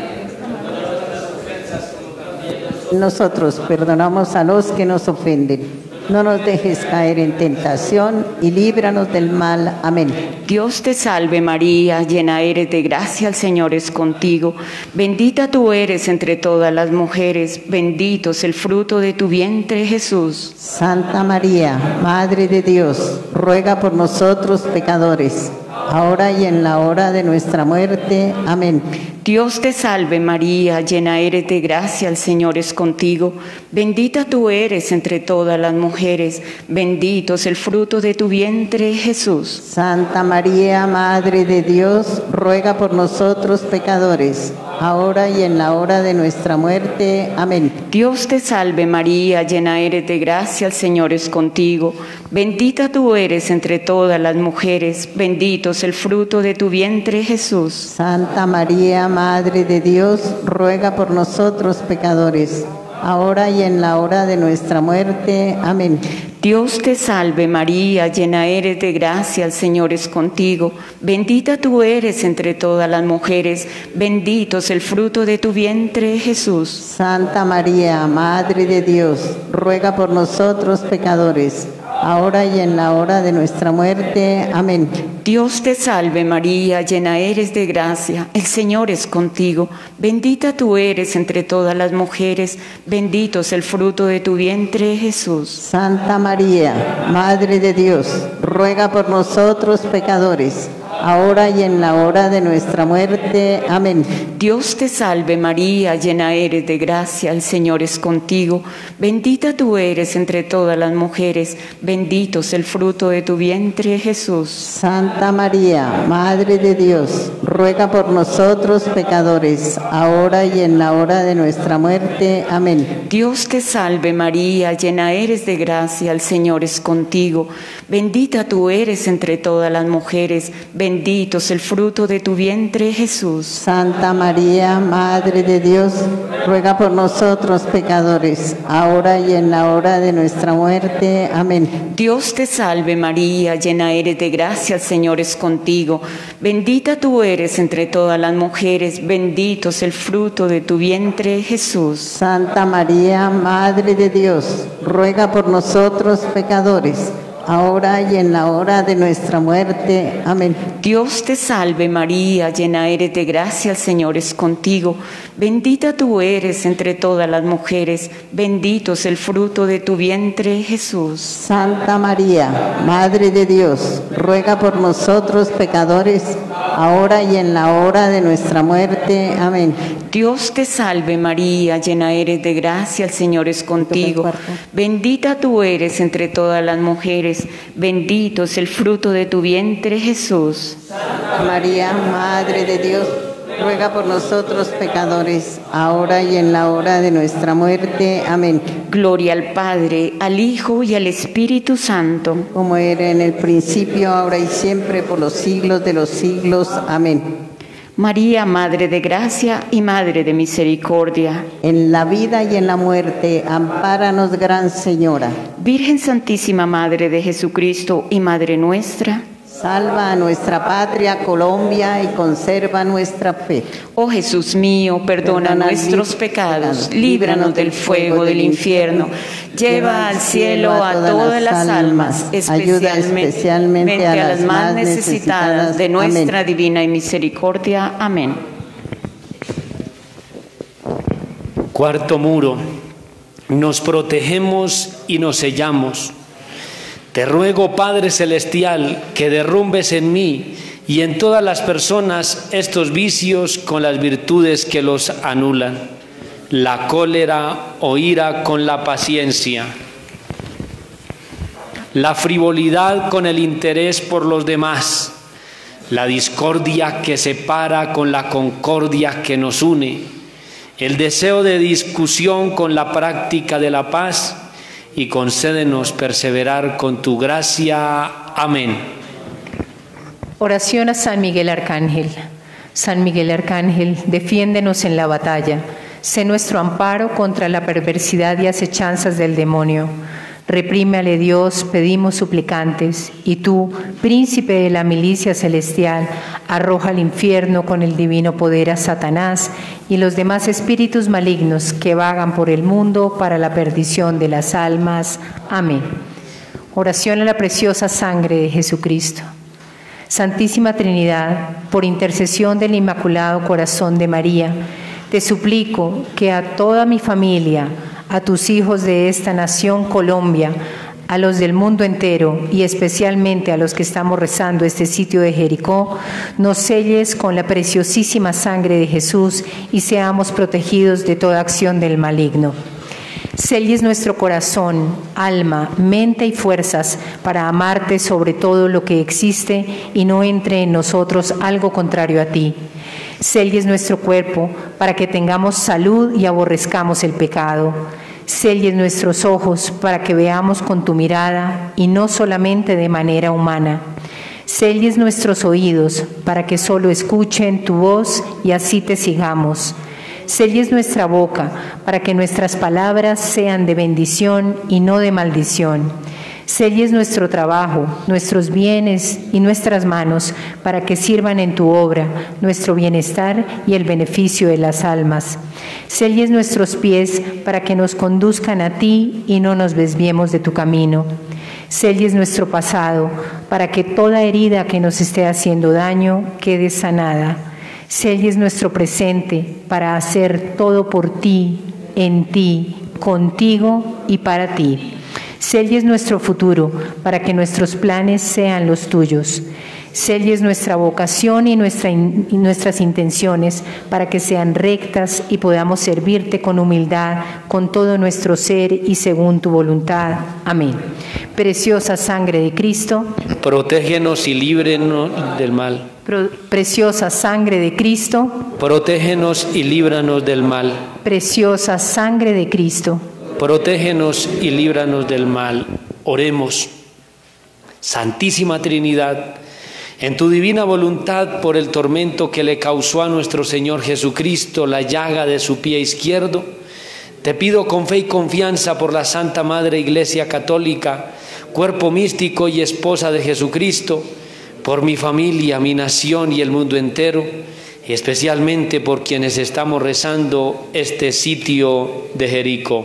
Nosotros perdonamos a los que nos ofenden. No nos dejes caer en tentación y líbranos del mal. Amén. Dios te salve María, llena eres de gracia, el Señor es contigo. Bendita tú eres entre todas las mujeres, bendito es el fruto de tu vientre, Jesús. Santa María, Madre de Dios, ruega por nosotros pecadores, ahora y en la hora de nuestra muerte. Amén. Dios te salve María, llena eres de gracia, el Señor es contigo. Bendita tú eres entre todas las mujeres, bendito es el fruto de tu vientre, Jesús. Santa María, Madre de Dios, ruega por nosotros pecadores, ahora y en la hora de nuestra muerte. Amén. Dios te salve María, llena eres de gracia, el Señor es contigo. Bendita tú eres entre todas las mujeres, bendito es el fruto de tu vientre, Jesús. Santa María, Madre de Dios, ruega por nosotros pecadores, ahora y en la hora de nuestra muerte. Amén. Dios te salve María, llena eres de gracia, el Señor es contigo. Bendita tú eres entre todas las mujeres, bendito es el fruto de tu vientre, Jesús. Santa María, Madre de Dios, ruega por nosotros pecadores, ahora y en la hora de nuestra muerte. Amén. Dios te salve María, llena eres de gracia, el Señor es contigo. Bendita tú eres entre todas las mujeres, bendito es el fruto de tu vientre, Jesús. Santa María, Madre de Dios, ruega por nosotros pecadores, ahora y en la hora de nuestra muerte. Amén. Dios te salve María, llena eres de gracia, el Señor es contigo. Bendita tú eres entre todas las mujeres, bendito es el fruto de tu vientre, Jesús. Santa María, Madre de Dios, ruega por nosotros pecadores, ahora y en la hora de nuestra muerte. Amén. Dios te salve María, llena eres de gracia, el Señor es contigo. Bendita tú eres entre todas las mujeres, bendito es el fruto de tu vientre, Jesús. Santa María, Madre de Dios, ruega por nosotros pecadores, ahora y en la hora de nuestra muerte. Amén. Dios te salve María, llena eres de gracia, el Señor es contigo. Bendita tú eres entre todas las mujeres, bendito es el fruto de tu vientre, Jesús. Santa María, Madre de Dios, ruega por nosotros pecadores, ahora y en la hora de nuestra muerte. Amén. Dios te salve María, llena eres de gracia, el Señor es contigo. Bendita tú eres entre todas las mujeres, bendito es el fruto de tu vientre, Jesús. Santa María, Madre de Dios, ruega por nosotros pecadores, ahora y en la hora de nuestra muerte. Amén. Dios te salve María, llena eres de gracia, el Señor es contigo. Bendita tú eres entre todas las mujeres, bendito es el fruto de tu vientre, Jesús. Santa María, Madre de Dios, ruega por nosotros pecadores, ahora y en la hora de nuestra muerte. Amén. Gloria al Padre, al Hijo y al Espíritu Santo. Como era en el principio, ahora y siempre, por los siglos de los siglos. Amén. María, Madre de Gracia y Madre de Misericordia. En la vida y en la muerte, ampáranos, Gran Señora. Virgen Santísima, Madre de Jesucristo y Madre nuestra. Salva a nuestra patria Colombia y conserva nuestra fe. Oh Jesús mío, perdona nuestros pecados, líbranos del fuego del infierno, lleva al cielo a todas las almas, especialmente a las más necesitadas de nuestra divina misericordia. Amén. Cuarto muro. Nos protegemos y nos sellamos. Te ruego, Padre Celestial, que derrumbes en mí y en todas las personas estos vicios con las virtudes que los anulan, la cólera o ira con la paciencia, la frivolidad con el interés por los demás, la discordia que separa con la concordia que nos une, el deseo de discusión con la práctica de la paz, y concédenos perseverar con tu gracia. Amén. Oración a San Miguel Arcángel. San Miguel Arcángel, defiéndenos en la batalla. Sé nuestro amparo contra la perversidad y acechanzas del demonio. Reprímale, Dios, pedimos suplicantes, y tú, príncipe de la milicia celestial, arroja al infierno con el divino poder a Satanás y los demás espíritus malignos que vagan por el mundo para la perdición de las almas. Amén. Oración a la preciosa sangre de Jesucristo. Santísima Trinidad, por intercesión del Inmaculado Corazón de María, te suplico que a toda mi familia, a tus hijos de esta nación Colombia, a los del mundo entero y especialmente a los que estamos rezando este sitio de Jericó, nos selles con la preciosísima sangre de Jesús y seamos protegidos de toda acción del maligno. Selles nuestro corazón, alma, mente y fuerzas para amarte sobre todo lo que existe y no entre en nosotros algo contrario a ti. Selles nuestro cuerpo para que tengamos salud y aborrezcamos el pecado. Selles nuestros ojos para que veamos con tu mirada y no solamente de manera humana. Selles nuestros oídos para que solo escuchen tu voz y así te sigamos. selles nuestra boca, para que nuestras palabras sean de bendición y no de maldición. Selles nuestro trabajo, nuestros bienes y nuestras manos, para que sirvan en tu obra, nuestro bienestar y el beneficio de las almas. Selles nuestros pies, para que nos conduzcan a ti y no nos desviemos de tu camino. Selles nuestro pasado, para que toda herida que nos esté haciendo daño quede sanada. Selles nuestro presente, para hacer todo por ti, en ti, contigo y para ti. Selles nuestro futuro, para que nuestros planes sean los tuyos. Selles nuestra vocación y nuestras intenciones, para que sean rectas y podamos servirte con humildad, con todo nuestro ser y según tu voluntad. Amén. Preciosa sangre de Cristo, protégenos y líbranos del mal. Preciosa sangre de Cristo, Protégenos y líbranos del mal. preciosa sangre de Cristo. Protégenos y líbranos del mal. Oremos. Santísima Trinidad, en tu divina voluntad, por el tormento que le causó a nuestro Señor Jesucristo la llaga de su pie izquierdo, te pido con fe y confianza por la Santa Madre Iglesia Católica, cuerpo místico y esposa de Jesucristo, por mi familia, mi nación y el mundo entero, y especialmente por quienes estamos rezando este sitio de Jericó.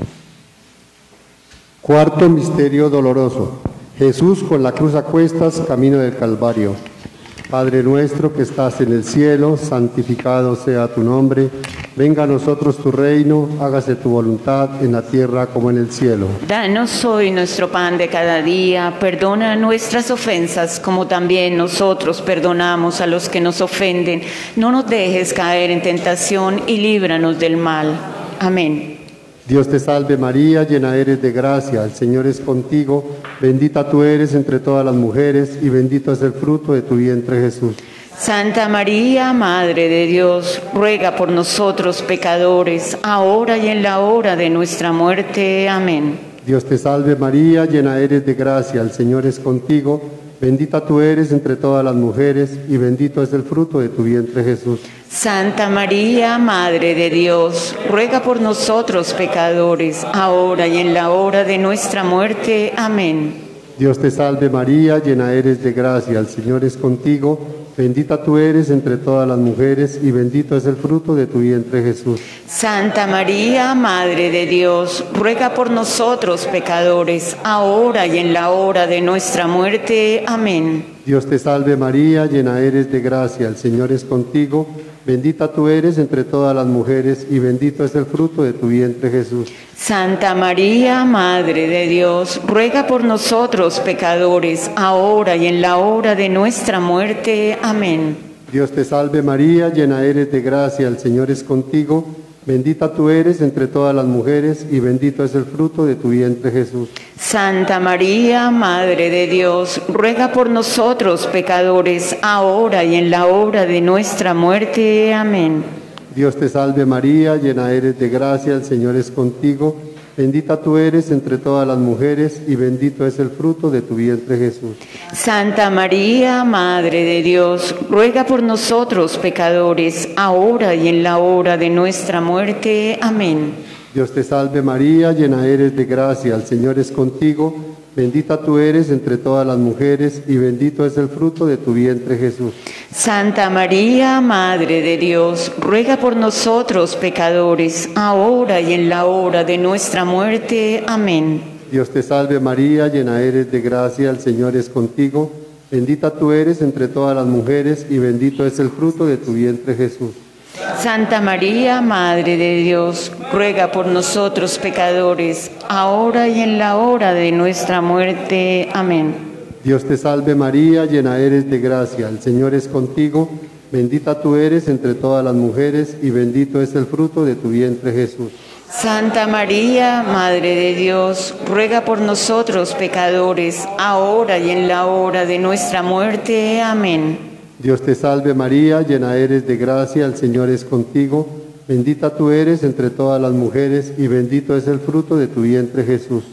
Cuarto misterio doloroso. Jesús con la cruz a cuestas, camino del Calvario. Padre nuestro que estás en el cielo, santificado sea tu nombre. Venga a nosotros tu reino, hágase tu voluntad en la tierra como en el cielo. Danos hoy nuestro pan de cada día, perdona nuestras ofensas como también nosotros perdonamos a los que nos ofenden. No nos dejes caer en tentación y líbranos del mal. Amén. Dios te salve María, llena eres de gracia, el Señor es contigo, bendita tú eres entre todas las mujeres y bendito es el fruto de tu vientre Jesús. Santa María, Madre de Dios, ruega por nosotros pecadores, ahora y en la hora de nuestra muerte. Amén. Dios te salve María, llena eres de gracia, el Señor es contigo, bendita tú eres entre todas las mujeres y bendito es el fruto de tu vientre Jesús. Santa María, Madre de Dios, ruega por nosotros pecadores, ahora y en la hora de nuestra muerte. Amén. Dios te salve María, llena eres de gracia, el Señor es contigo, bendita tú eres entre todas las mujeres y bendito es el fruto de tu vientre Jesús. Santa María, Madre de Dios, ruega por nosotros pecadores, ahora y en la hora de nuestra muerte. Amén. Dios te salve María, llena eres de gracia, el Señor es contigo, bendita tú eres entre todas las mujeres y bendito es el fruto de tu vientre Jesús. Santa María, Madre de Dios, ruega por nosotros pecadores, ahora y en la hora de nuestra muerte. Amén. Dios te salve María, llena eres de gracia, el Señor es contigo, bendita tú eres entre todas las mujeres y bendito es el fruto de tu vientre Jesús. Santa María, Madre de Dios, ruega por nosotros pecadores, ahora y en la hora de nuestra muerte. Amén. Dios te salve María, llena eres de gracia, el Señor es contigo, bendita tú eres entre todas las mujeres y bendito es el fruto de tu vientre Jesús. Santa María, Madre de Dios, ruega por nosotros pecadores, ahora y en la hora de nuestra muerte. Amén. Dios te salve María, llena eres de gracia, el Señor es contigo, bendita tú eres entre todas las mujeres y bendito es el fruto de tu vientre Jesús. Santa María, Madre de Dios, ruega por nosotros pecadores, ahora y en la hora de nuestra muerte. Amén. Dios te salve María, llena eres de gracia, el Señor es contigo, bendita tú eres entre todas las mujeres y bendito es el fruto de tu vientre Jesús. Santa María, Madre de Dios, ruega por nosotros pecadores, ahora y en la hora de nuestra muerte. Amén. Dios te salve María, llena eres de gracia, el Señor es contigo, bendita tú eres entre todas las mujeres y bendito es el fruto de tu vientre Jesús. Santa María, Madre de Dios, ruega por nosotros pecadores, ahora y en la hora de nuestra muerte. Amén. Dios te salve María, llena eres de gracia, el Señor es contigo, bendita tú eres entre todas las mujeres y bendito es el fruto de tu vientre Jesús.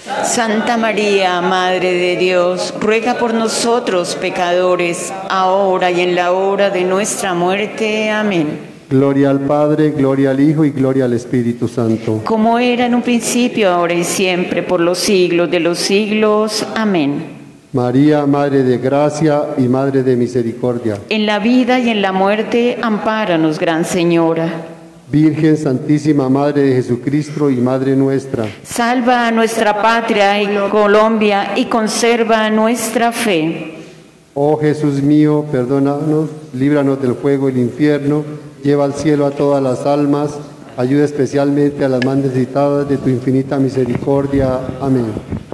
Santa María, Madre de Dios, ruega por nosotros pecadores, ahora y en la hora de nuestra muerte. Amén. Gloria al Padre, gloria al Hijo y gloria al Espíritu Santo. Como era en un principio, ahora y siempre, por los siglos de los siglos. Amén. María, Madre de Gracia y Madre de Misericordia. En la vida y en la muerte, ampáranos, Gran Señora. Virgen Santísima, Madre de Jesucristo y Madre nuestra. Salva a nuestra patria y Colombia y conserva nuestra fe. Oh Jesús mío, perdónanos, líbranos del fuego y el infierno, lleva al cielo a todas las almas, ayuda especialmente a las más necesitadas de tu infinita misericordia. Amén.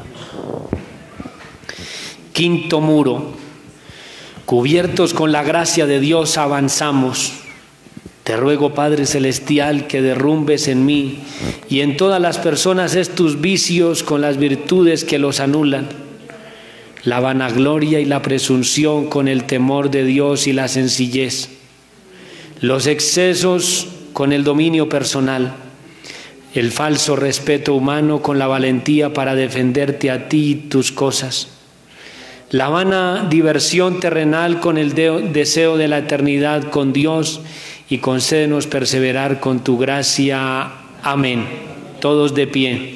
Quinto muro. Cubiertos con la gracia de Dios avanzamos. Te ruego, Padre Celestial, que derrumbes en mí y en todas las personas estos vicios con las virtudes que los anulan, la vanagloria y la presunción con el temor de Dios y la sencillez, los excesos con el dominio personal, el falso respeto humano con la valentía para defenderte a ti y tus cosas, la vana diversión terrenal con el deseo de la eternidad con Dios, y concédenos perseverar con tu gracia. Amén. Todos de pie.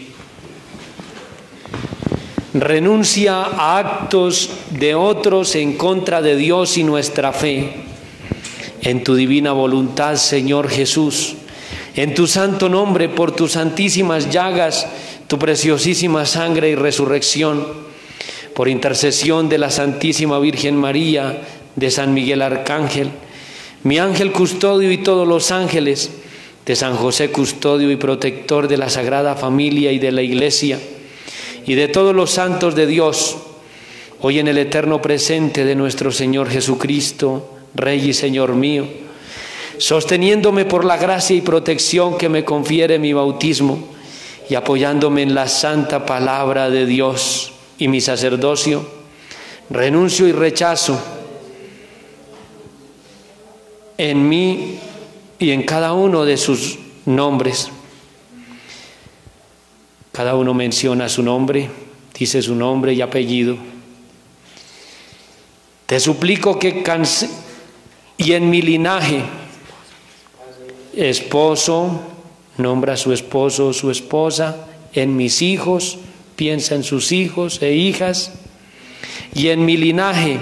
Renuncia a actos de otros en contra de Dios y nuestra fe. En tu divina voluntad, Señor Jesús, en tu santo nombre, por tus santísimas llagas, tu preciosísima sangre y resurrección, por intercesión de la Santísima Virgen María, de San Miguel Arcángel, mi ángel custodio y todos los ángeles, de San José custodio y protector de la Sagrada Familia y de la Iglesia, y de todos los santos de Dios, hoy en el eterno presente de nuestro Señor Jesucristo, Rey y Señor mío, sosteniéndome por la gracia y protección que me confiere mi bautismo, y apoyándome en la santa palabra de Dios y mi sacerdocio, renuncio y rechazo en mí y en cada uno de sus nombres. Cada uno menciona su nombre, dice su nombre y apellido. Te suplico que y en mi linaje, esposo, nombra a su esposo o su esposa, en mis hijos, piensa en sus hijos e hijas, y en mi linaje,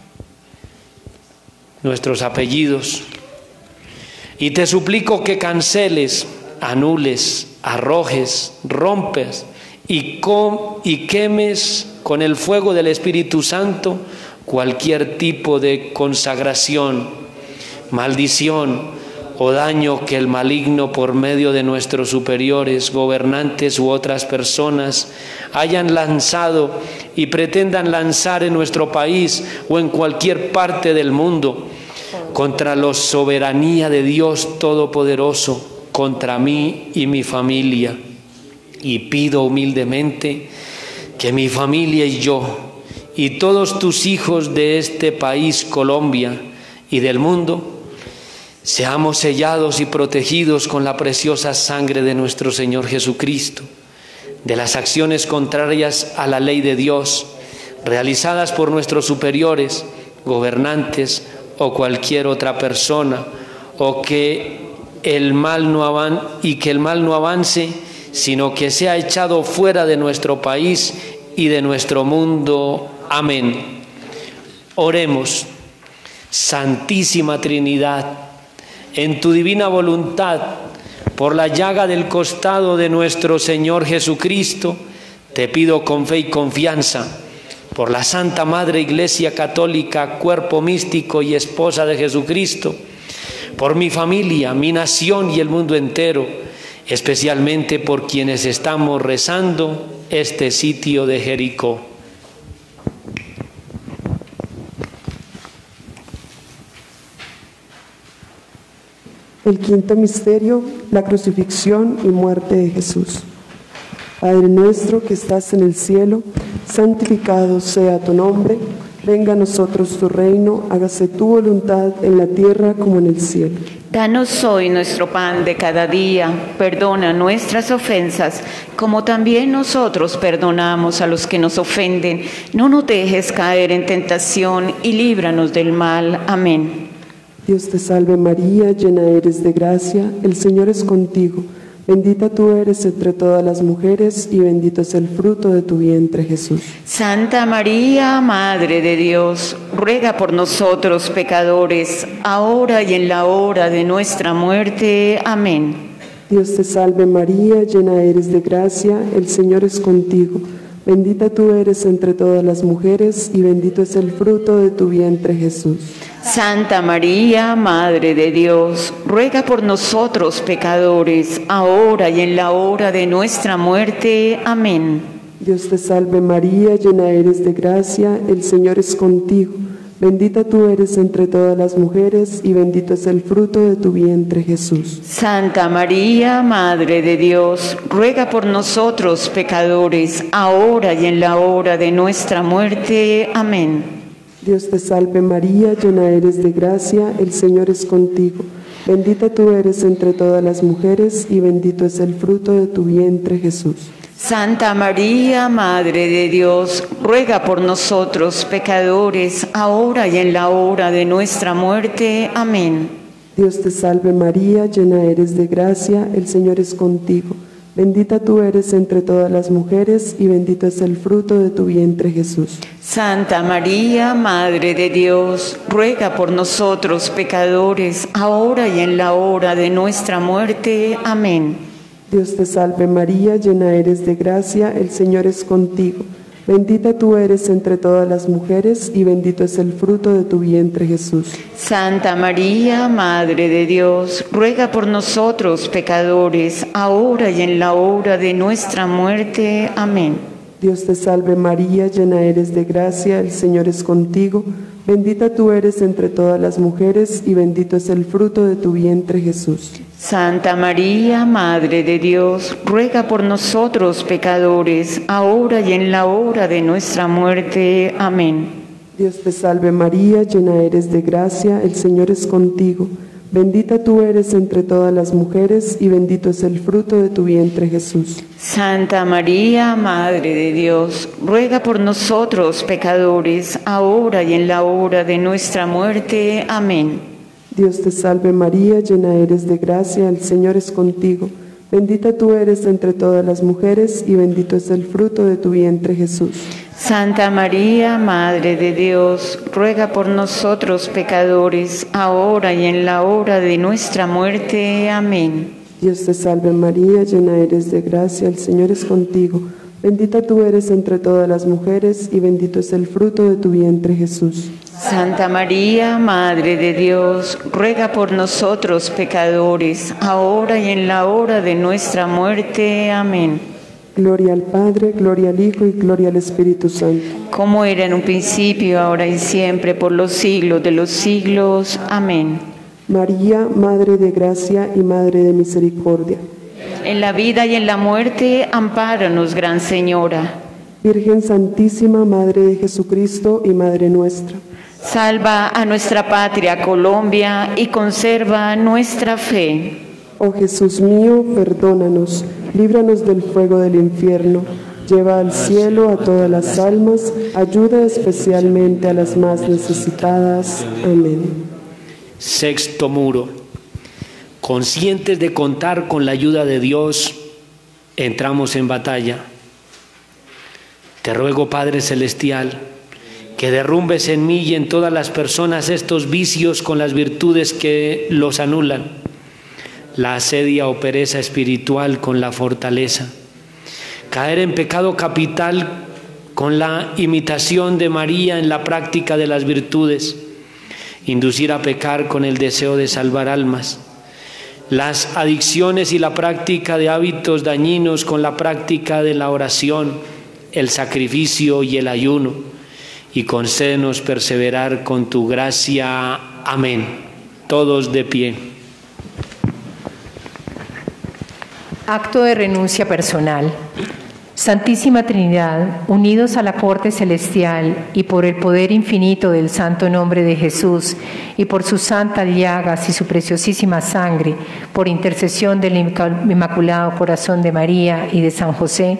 nuestros apellidos. Y te suplico que canceles, anules, arrojes, rompes y quemes con el fuego del Espíritu Santo cualquier tipo de consagración, maldición o daño que el maligno por medio de nuestros superiores, gobernantes u otras personas hayan lanzado y pretendan lanzar en nuestro país o en cualquier parte del mundo contra la soberanía de Dios Todopoderoso, contra mí y mi familia. Y pido humildemente que mi familia y yo y todos tus hijos de este país, Colombia, y del mundo, seamos sellados y protegidos con la preciosa sangre de nuestro Señor Jesucristo, de las acciones contrarias a la ley de Dios, realizadas por nuestros superiores, gobernantes o cualquier otra persona, o que el mal no avance, sino que sea echado fuera de nuestro país y de nuestro mundo. Amén. Oremos. Santísima Trinidad, en tu divina voluntad, por la llaga del costado de nuestro Señor Jesucristo, te pido con fe y confianza, por la Santa Madre Iglesia Católica, cuerpo místico y esposa de Jesucristo, por mi familia, mi nación y el mundo entero, especialmente por quienes estamos rezando este sitio de Jericó. El quinto misterio, la crucifixión y muerte de Jesús. Padre nuestro que estás en el cielo, santificado sea tu nombre, venga a nosotros tu reino, hágase tu voluntad en la tierra como en el cielo. Danos hoy nuestro pan de cada día, perdona nuestras ofensas, como también nosotros perdonamos a los que nos ofenden. No nos dejes caer en tentación y líbranos del mal. Amén. Dios te salve María, llena eres de gracia, el Señor es contigo. Bendita tú eres entre todas las mujeres y bendito es el fruto de tu vientre, Jesús. Santa María, Madre de Dios, ruega por nosotros pecadores, ahora y en la hora de nuestra muerte. Amén. Dios te salve María, llena eres de gracia, el Señor es contigo. Bendita tú eres entre todas las mujeres y bendito es el fruto de tu vientre, Jesús. Santa María, Madre de Dios, ruega por nosotros pecadores, ahora y en la hora de nuestra muerte. Amén. Dios te salve María, llena eres de gracia, el Señor es contigo. Bendita tú eres entre todas las mujeres y bendito es el fruto de tu vientre, Jesús. Santa María, Madre de Dios, ruega por nosotros pecadores, ahora y en la hora de nuestra muerte. Amén. Dios te salve María, llena eres de gracia, el Señor es contigo. Bendita tú eres entre todas las mujeres y bendito es el fruto de tu vientre, Jesús. Santa María, Madre de Dios, ruega por nosotros pecadores, ahora y en la hora de nuestra muerte. Amén. Dios te salve María, llena eres de gracia, el Señor es contigo. Bendita tú eres entre todas las mujeres y bendito es el fruto de tu vientre, Jesús. Santa María, Madre de Dios, ruega por nosotros pecadores, ahora y en la hora de nuestra muerte. Amén. Dios te salve María, llena eres de gracia, el Señor es contigo. Bendita tú eres entre todas las mujeres y bendito es el fruto de tu vientre, Jesús. Santa María, Madre de Dios, ruega por nosotros pecadores, ahora y en la hora de nuestra muerte. Amén. Dios te salve María, llena eres de gracia, el Señor es contigo. Bendita tú eres entre todas las mujeres y bendito es el fruto de tu vientre, Jesús. Santa María, Madre de Dios, ruega por nosotros pecadores, ahora y en la hora de nuestra muerte. Amén. Dios te salve María, llena eres de gracia, el Señor es contigo. Bendita tú eres entre todas las mujeres y bendito es el fruto de tu vientre, Jesús. Santa María, Madre de Dios, ruega por nosotros pecadores, ahora y en la hora de nuestra muerte. Amén. Dios te salve María, llena eres de gracia, el Señor es contigo. Bendita tú eres entre todas las mujeres y bendito es el fruto de tu vientre, Jesús. Santa María, Madre de Dios, ruega por nosotros pecadores, ahora y en la hora de nuestra muerte. Amén. Dios te salve María, llena eres de gracia, el Señor es contigo. Bendita tú eres entre todas las mujeres y bendito es el fruto de tu vientre, Jesús. Santa María, Madre de Dios, ruega por nosotros pecadores, ahora y en la hora de nuestra muerte. Amén. Gloria al Padre, gloria al Hijo y gloria al Espíritu Santo. Como era en un principio, ahora y siempre, por los siglos de los siglos. Amén. María, Madre de gracia y Madre de misericordia. En la vida y en la muerte, ampáranos, Gran Señora. Virgen Santísima, Madre de Jesucristo y Madre nuestra. Salva a nuestra patria Colombia y conserva nuestra fe. Oh Jesús mío, perdónanos, líbranos del fuego del infierno, lleva al cielo a todas las almas, ayuda especialmente a las más necesitadas. Amén. Sexto muro. Conscientes de contar con la ayuda de Dios, entramos en batalla. Te ruego, Padre Celestial, que derrumbes en mí y en todas las personas estos vicios con las virtudes que los anulan, la asedia o pereza espiritual con la fortaleza, caer en pecado capital con la imitación de María en la práctica de las virtudes, inducir a pecar con el deseo de salvar almas, las adicciones y la práctica de hábitos dañinos con la práctica de la oración, el sacrificio y el ayuno, y concédenos perseverar con tu gracia. Amén. Todos de pie. Acto de renuncia personal. Santísima Trinidad, unidos a la corte celestial y por el poder infinito del santo nombre de Jesús y por sus santas llagas y su preciosísima sangre, por intercesión del Inmaculado Corazón de María y de San José,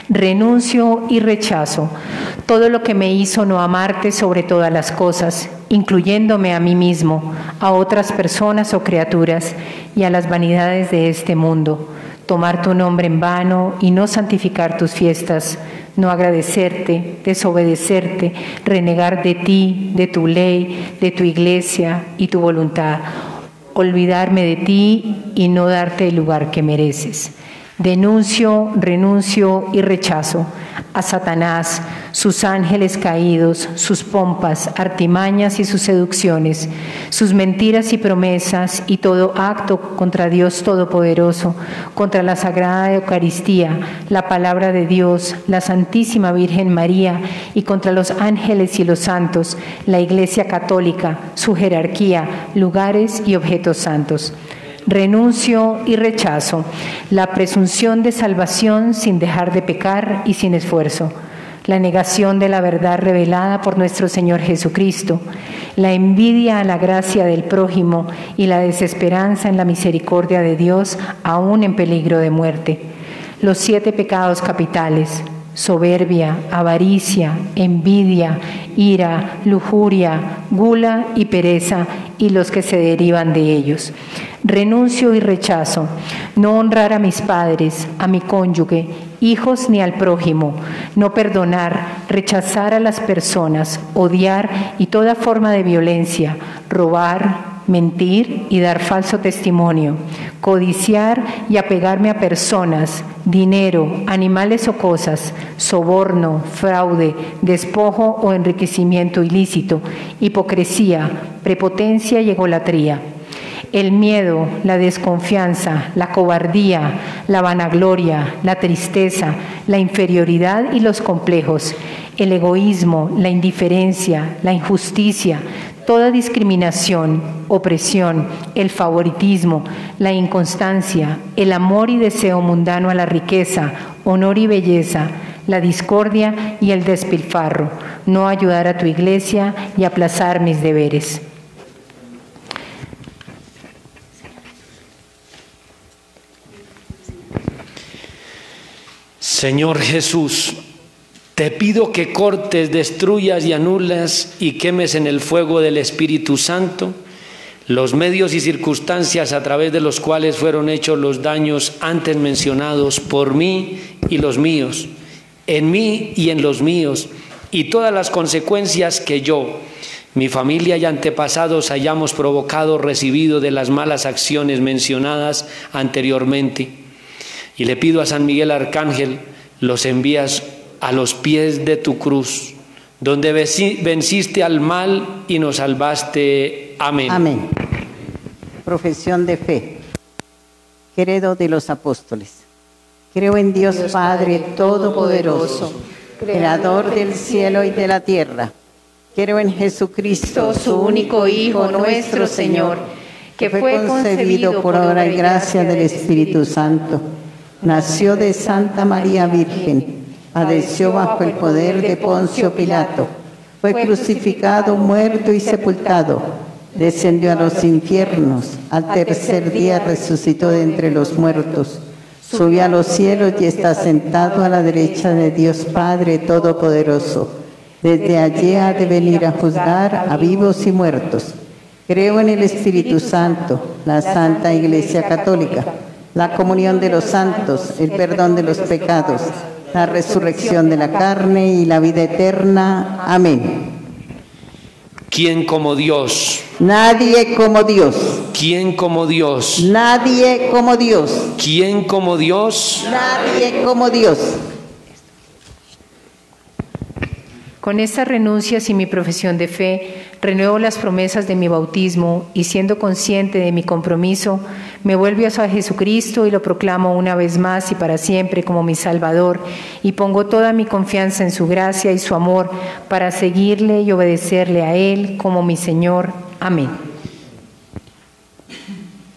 renuncio y rechazo todo lo que me hizo no amarte sobre todas las cosas, incluyéndome a mí mismo, a otras personas o criaturas y a las vanidades de este mundo. Tomar tu nombre en vano y no santificar tus fiestas, no agradecerte, desobedecerte, renegar de ti, de tu ley, de tu iglesia y tu voluntad, olvidarme de ti y no darte el lugar que mereces. Denuncio, renuncio y rechazo a Satanás, sus ángeles caídos, sus pompas, artimañas y sus seducciones, sus mentiras y promesas y todo acto contra Dios Todopoderoso, contra la Sagrada Eucaristía, la palabra de Dios, la Santísima Virgen María y contra los ángeles y los santos, la Iglesia Católica, su jerarquía, lugares y objetos santos. Renuncio y rechazo la presunción de salvación sin dejar de pecar y sin esfuerzo, la negación de la verdad revelada por nuestro Señor Jesucristo, la envidia a la gracia del prójimo y la desesperanza en la misericordia de Dios, aún en peligro de muerte. Los 7 pecados capitales: soberbia, avaricia, envidia, ira, lujuria, gula y pereza, y los que se derivan de ellos. Renuncio y rechazo no honrar a mis padres, a mi cónyuge, hijos ni al prójimo, no perdonar, rechazar a las personas, odiar y toda forma de violencia, robar, mentir y dar falso testimonio, codiciar y apegarme a personas, dinero, animales o cosas, soborno, fraude, despojo o enriquecimiento ilícito, hipocresía, prepotencia y egolatría. El miedo, la desconfianza, la cobardía, la vanagloria, la tristeza, la inferioridad y los complejos, el egoísmo, la indiferencia, la injusticia, toda discriminación, opresión, el favoritismo, la inconstancia, el amor y deseo mundano a la riqueza, honor y belleza, la discordia y el despilfarro, no ayudar a tu iglesia y aplazar mis deberes. Señor Jesús, te pido que cortes, destruyas y anulas y quemes en el fuego del Espíritu Santo los medios y circunstancias a través de los cuales fueron hechos los daños antes mencionados por mí y los míos, en mí y en los míos, y todas las consecuencias que yo, mi familia y antepasados hayamos provocado, recibido de las malas acciones mencionadas anteriormente. Y le pido a San Miguel Arcángel los envías a los pies de tu cruz, donde venciste al mal y nos salvaste. Amén. Amén. Profesión de fe. Credo de los apóstoles. Creo en Dios Padre Todopoderoso, Creador del cielo y de la tierra. Creo en Jesucristo, su único Hijo, nuestro Señor, que fue concebido por obra y gracia del Espíritu Santo. Nació de Santa María Virgen, padeció bajo el poder de Poncio Pilato, fue crucificado, muerto y sepultado, descendió a los infiernos, al tercer día resucitó de entre los muertos, subió a los cielos y está sentado a la derecha de Dios Padre Todopoderoso. Desde allí ha de venir a juzgar a vivos y muertos. Creo en el Espíritu Santo, la Santa Iglesia Católica, la comunión de los santos, el perdón de los pecados, la resurrección de la carne y la vida eterna. Amén. ¿Quién como Dios? Nadie como Dios. ¿Quién como Dios? Nadie como Dios. ¿Quién como Dios? Nadie como Dios. Con estas renuncias y mi profesión de fe, renuevo las promesas de mi bautismo y, siendo consciente de mi compromiso, me vuelvo a Jesucristo y lo proclamo una vez más y para siempre como mi Salvador, y pongo toda mi confianza en su gracia y su amor para seguirle y obedecerle a Él como mi Señor. Amén.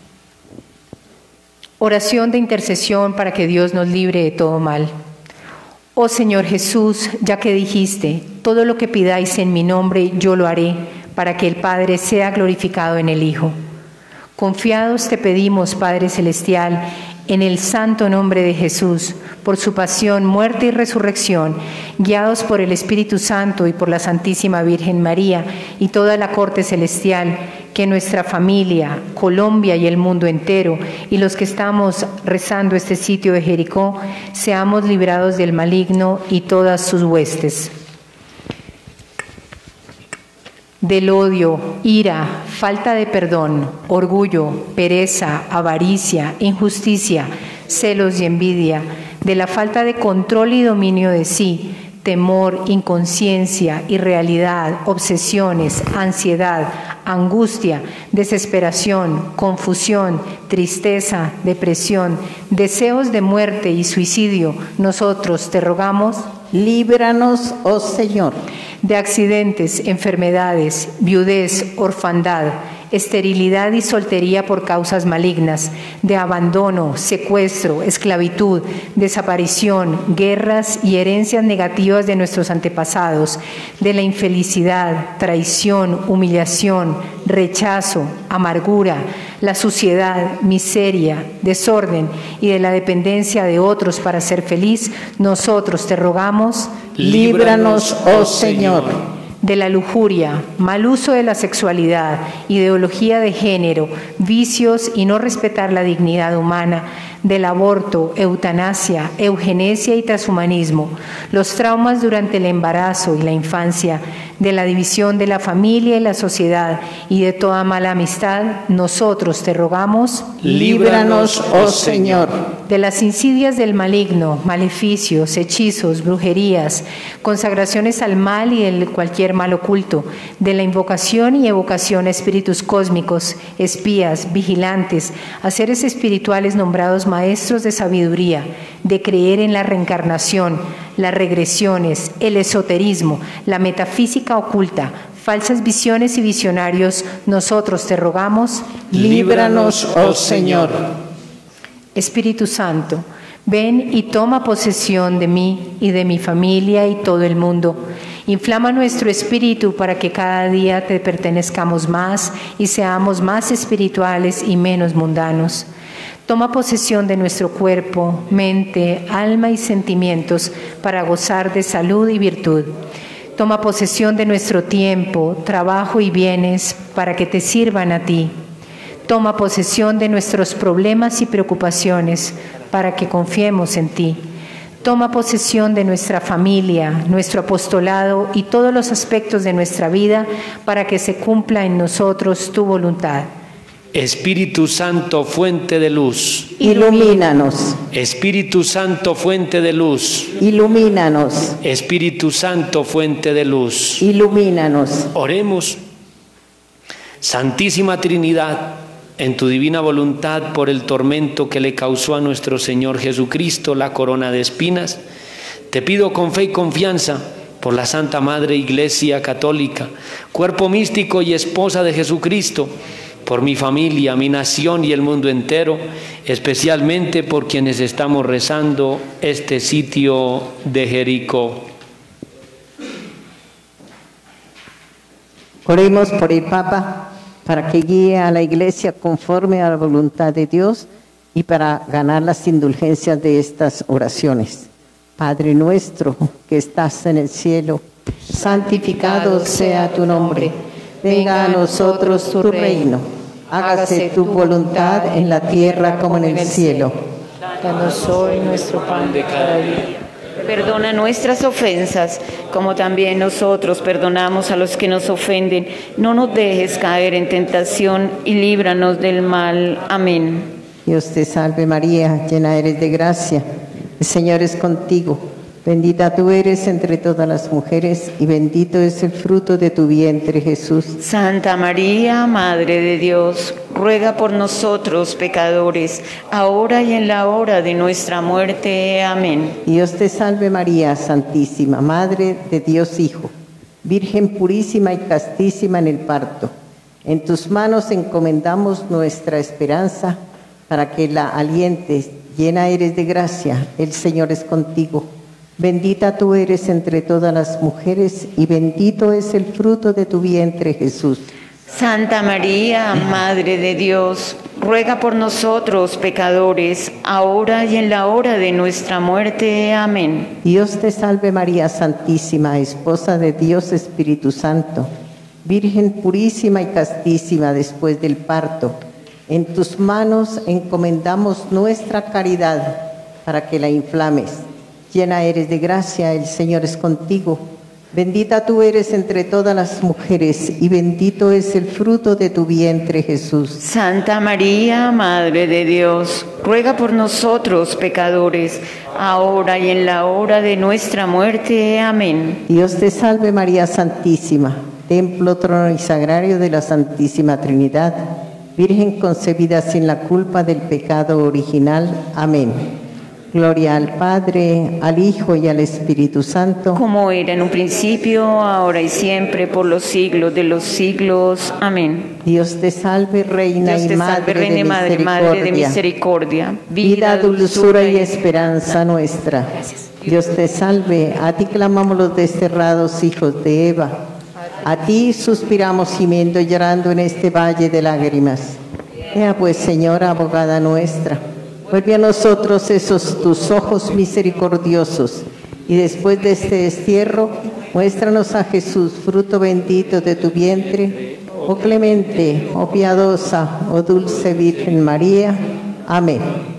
Oración de intercesión para que Dios nos libre de todo mal. Oh Señor Jesús, ya que dijiste, todo lo que pidáis en mi nombre yo lo haré, para que el Padre sea glorificado en el Hijo. Confiados te pedimos, Padre Celestial, en el santo nombre de Jesús, por su pasión, muerte y resurrección, guiados por el Espíritu Santo y por la Santísima Virgen María y toda la corte celestial, que nuestra familia, Colombia y el mundo entero, y los que estamos rezando este sitio de Jericó, seamos librados del maligno y todas sus huestes. Del odio, ira, falta de perdón, orgullo, pereza, avaricia, injusticia, celos y envidia, de la falta de control y dominio de sí, temor, inconsciencia, irrealidad, obsesiones, ansiedad, angustia, desesperación, confusión, tristeza, depresión, deseos de muerte y suicidio, nosotros te rogamos, líbranos, oh Señor, de accidentes, enfermedades, viudez, orfandad, esterilidad y soltería por causas malignas, de abandono, secuestro, esclavitud, desaparición, guerras y herencias negativas de nuestros antepasados, de la infelicidad, traición, humillación, rechazo, amargura, la suciedad, miseria, desorden y de la dependencia de otros para ser feliz, nosotros te rogamos, líbranos, oh Señor, de la lujuria, mal uso de la sexualidad, ideología de género, vicios y no respetar la dignidad humana, del aborto, eutanasia, eugenesia y transhumanismo, los traumas durante el embarazo y la infancia, de la división de la familia y la sociedad y de toda mala amistad, nosotros te rogamos, líbranos, oh Señor, de las insidias del maligno, maleficios, hechizos, brujerías, consagraciones al mal y de cualquier mal oculto, de la invocación y evocación a espíritus cósmicos, espías, vigilantes, a seres espirituales nombrados maestros de sabiduría, de creer en la reencarnación, las regresiones, el esoterismo, la metafísica oculta, falsas visiones y visionarios, nosotros te rogamos, líbranos, oh Señor. Espíritu Santo, ven y toma posesión de mí y de mi familia y todo el mundo. Inflama nuestro espíritu para que cada día te pertenezcamos más y seamos más espirituales y menos mundanos. Toma posesión de nuestro cuerpo, mente, alma y sentimientos para gozar de salud y virtud. Toma posesión de nuestro tiempo, trabajo y bienes para que te sirvan a ti. Toma posesión de nuestros problemas y preocupaciones para que confiemos en ti. Toma posesión de nuestra familia, nuestro apostolado y todos los aspectos de nuestra vida para que se cumpla en nosotros tu voluntad. Espíritu Santo, fuente de luz, ilumínanos. Espíritu Santo, fuente de luz, ilumínanos. Espíritu Santo, fuente de luz, ilumínanos. Oremos. Santísima Trinidad, en tu divina voluntad, por el tormento que le causó a nuestro Señor Jesucristo la corona de espinas, te pido con fe y confianza por la Santa Madre Iglesia Católica, cuerpo místico y esposa de Jesucristo, por mi familia, mi nación y el mundo entero, especialmente por quienes estamos rezando este sitio de Jericó. Oremos por el Papa para que guíe a la Iglesia conforme a la voluntad de Dios y para ganar las indulgencias de estas oraciones. Padre nuestro que estás en el cielo, santificado sea tu nombre. Venga a nosotros tu reino. Hágase tu voluntad en la tierra como en el cielo. Danos hoy nuestro pan de cada día. Perdona nuestras ofensas, como también nosotros perdonamos a los que nos ofenden. No nos dejes caer en tentación y líbranos del mal. Amén. Dios te salve María, llena eres de gracia. El Señor es contigo. Bendita tú eres entre todas las mujeres y bendito es el fruto de tu vientre, Jesús. Santa María, Madre de Dios, ruega por nosotros pecadores, ahora y en la hora de nuestra muerte. Amén. Dios te salve María, Santísima, Madre de Dios Hijo, Virgen purísima y castísima en el parto. En tus manos encomendamos nuestra esperanza para que la alientes. Llena eres de gracia, el Señor es contigo. Bendita tú eres entre todas las mujeres y bendito es el fruto de tu vientre, Jesús. Santa María, Madre de Dios, ruega por nosotros pecadores, ahora y en la hora de nuestra muerte. Amén. Dios te salve María Santísima, esposa de Dios Espíritu Santo, Virgen purísima y castísima después del parto. En tus manos encomendamos nuestra caridad para que la inflames. Llena eres de gracia, el Señor es contigo. Bendita tú eres entre todas las mujeres y bendito es el fruto de tu vientre, Jesús. Santa María, Madre de Dios, ruega por nosotros pecadores, ahora y en la hora de nuestra muerte. Amén. Dios te salve María Santísima, templo, trono y sagrario de la Santísima Trinidad, Virgen concebida sin la culpa del pecado original. Amén. Gloria al Padre, al Hijo y al Espíritu Santo. Como era en un principio, ahora y siempre, por los siglos de los siglos. Amén. Dios te salve, Reina Dios te y salve, Reina y Madre de misericordia. Vida, dulzura y esperanza nuestra. Dios te salve, a ti clamamos los desterrados hijos de Eva. A ti suspiramos gimiendo y llorando en este valle de lágrimas. Ea pues, Señora, abogada nuestra, vuelve a nosotros esos tus ojos misericordiosos, y después de este destierro, muéstranos a Jesús, fruto bendito de tu vientre, oh clemente, oh piadosa, oh dulce Virgen María. Amén.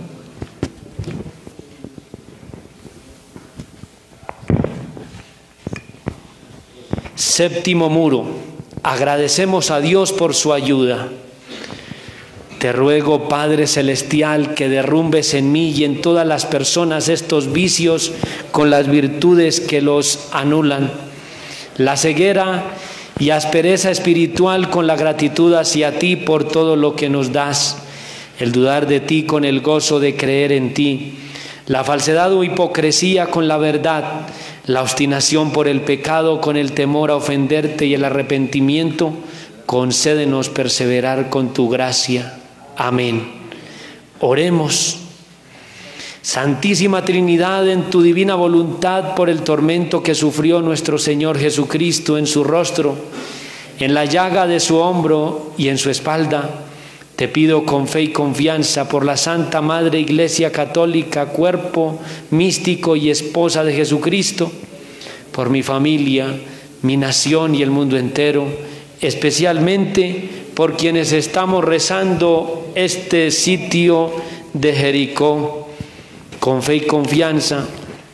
Séptimo muro. Agradecemos a Dios por su ayuda. Te ruego, Padre Celestial, que derrumbes en mí y en todas las personas estos vicios con las virtudes que los anulan, la ceguera y aspereza espiritual con la gratitud hacia ti por todo lo que nos das, el dudar de ti con el gozo de creer en ti, la falsedad o hipocresía con la verdad, la obstinación por el pecado con el temor a ofenderte y el arrepentimiento. Concédenos perseverar con tu gracia. Amén. Oremos. Santísima Trinidad, en tu divina voluntad, por el tormento que sufrió nuestro Señor Jesucristo en su rostro, en la llaga de su hombro y en su espalda, te pido con fe y confianza por la Santa Madre Iglesia Católica, cuerpo místico y esposa de Jesucristo, por mi familia, mi nación y el mundo entero, especialmente por quienes estamos rezando este sitio de Jericó, con fe y confianza.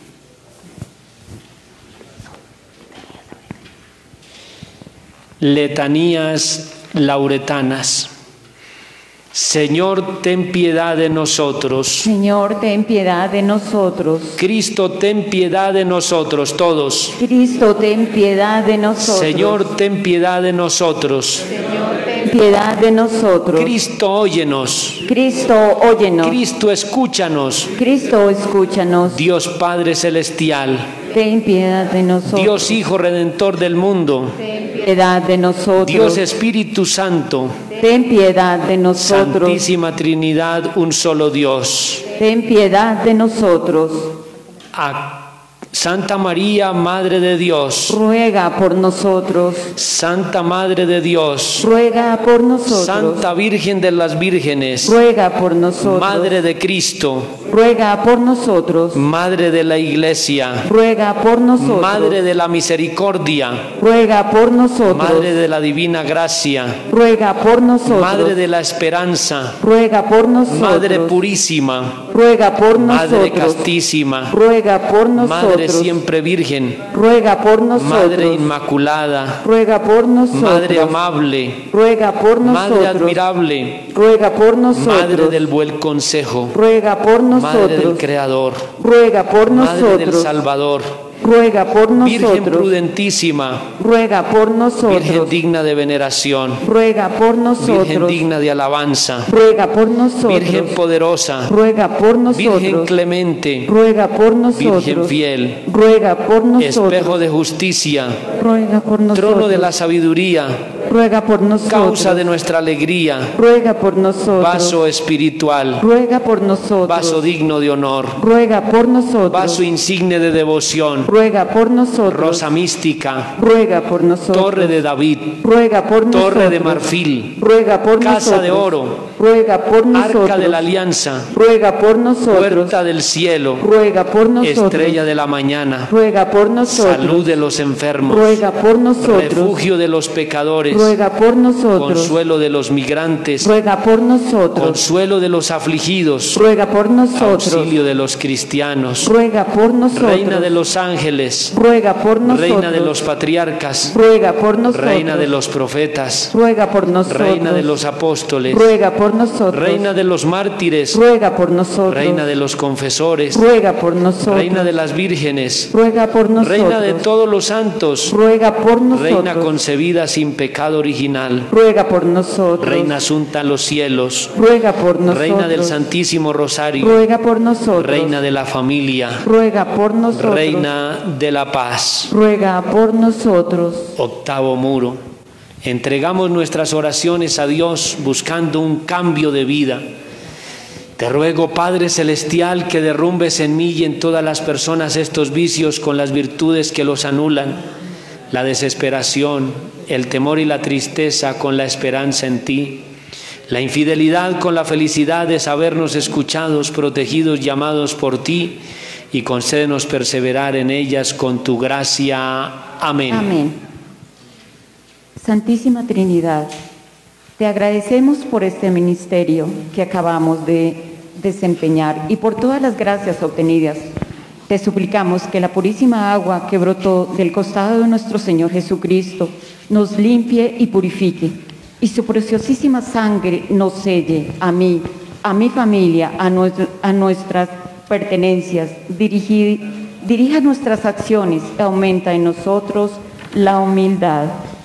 Letanías lauretanas. Señor, ten piedad de nosotros. Señor, ten piedad de nosotros. Cristo, ten piedad de nosotros, todos. Cristo, ten piedad de nosotros. Señor, ten piedad de nosotros. Señor, ten piedad de nosotros. Cristo, óyenos. Cristo, óyenos. Cristo, escúchanos. Cristo, escúchanos. Dios Padre Celestial. Ten piedad de nosotros. Dios Hijo Redentor del mundo. Ten piedad de nosotros. Dios Espíritu Santo. Ten piedad de nosotros. Santísima Trinidad, un solo Dios. Ten piedad de nosotros. A Santa María, Madre de Dios. Ruega por nosotros. Santa Madre de Dios. Ruega por nosotros. Santa Virgen de las Vírgenes. Ruega por nosotros. Madre de Cristo. Ruega por nosotros. Madre de la Iglesia. Ruega por nosotros. Madre de la Misericordia. Ruega por nosotros. Madre de la Divina Gracia. Ruega por nosotros. Madre de la Esperanza. Ruega por nosotros. Madre Purísima. Ruega por nosotros. Madre Castísima. Ruega por nosotros. Madre Siempre Virgen. Ruega por nosotros. Madre Inmaculada. Ruega por nosotros. Madre amable. Ruega por nosotros. Madre admirable. Ruega por nosotros. Madre del buen consejo. Ruega por nosotros. Madre del Creador. Ruega por nosotros. Madre del Salvador. Ruega por nosotros. Virgen prudentísima. Ruega por nosotros. Virgen digna de veneración. Ruega por nosotros. Virgen digna de alabanza. Ruega por nosotros. Virgen poderosa. Ruega por nosotros. Virgen clemente. Ruega por nosotros. Virgen fiel. Ruega por nosotros. Espejo de justicia. Ruega por nosotros. Trono de la sabiduría. ruega por nosotros. Causa de nuestra alegría, ruega por nosotros. vaso espiritual, ruega por nosotros. vaso digno de honor, ruega por nosotros. vaso insigne de devoción, ruega por nosotros. rosa mística, ruega por nosotros. torre de David, ruega por nosotros. torre de marfil, ruega por casa nosotros. de oro, ruega por nosotros. arca de la alianza, ruega por nosotros. puerta del cielo, ruega por nosotros. estrella de la mañana, ruega por nosotros. salud de los enfermos, ruega por nosotros. refugio de los pecadores, ruega por nosotros. consuelo de los migrantes, ruega por nosotros. consuelo de los afligidos, ruega por nosotros. auxilio de los cristianos, ruega por nosotros. reina de los ángeles, ruega por nosotros. reina de los patriarcas, ruega por nosotros. reina de los profetas, ruega por nosotros. reina de los apóstoles, ruega por nosotros. reina de los mártires, ruega por nosotros. reina de los confesores, ruega por nosotros. reina de las vírgenes, ruega por nosotros. reina de todos los santos, ruega por nosotros. reina concebida sin pecado original, ruega por nosotros. reina asunta en los cielos, ruega por nosotros. reina del Santísimo Rosario, ruega por nosotros. reina de la familia, ruega por nosotros. reina de la paz. ruega por nosotros. Octavo muro. Entregamos nuestras oraciones a Dios buscando un cambio de vida. Te ruego, Padre Celestial, que derrumbes en mí y en todas las personas estos vicios con las virtudes que los anulan, la desesperación, el temor y la tristeza con la esperanza en ti, la infidelidad con la felicidad de sabernos escuchados, protegidos, llamados por ti, y concédenos perseverar en ellas con tu gracia. Amén. Amén. Santísima Trinidad, te agradecemos por este ministerio que acabamos de desempeñar y por todas las gracias obtenidas. Te suplicamos que la purísima agua que brotó del costado de nuestro Señor Jesucristo nos limpie y purifique, y su preciosísima sangre nos selle a mí, a mi familia, a nuestras pertenencias, dirija nuestras acciones, aumenta en nosotros la humildad.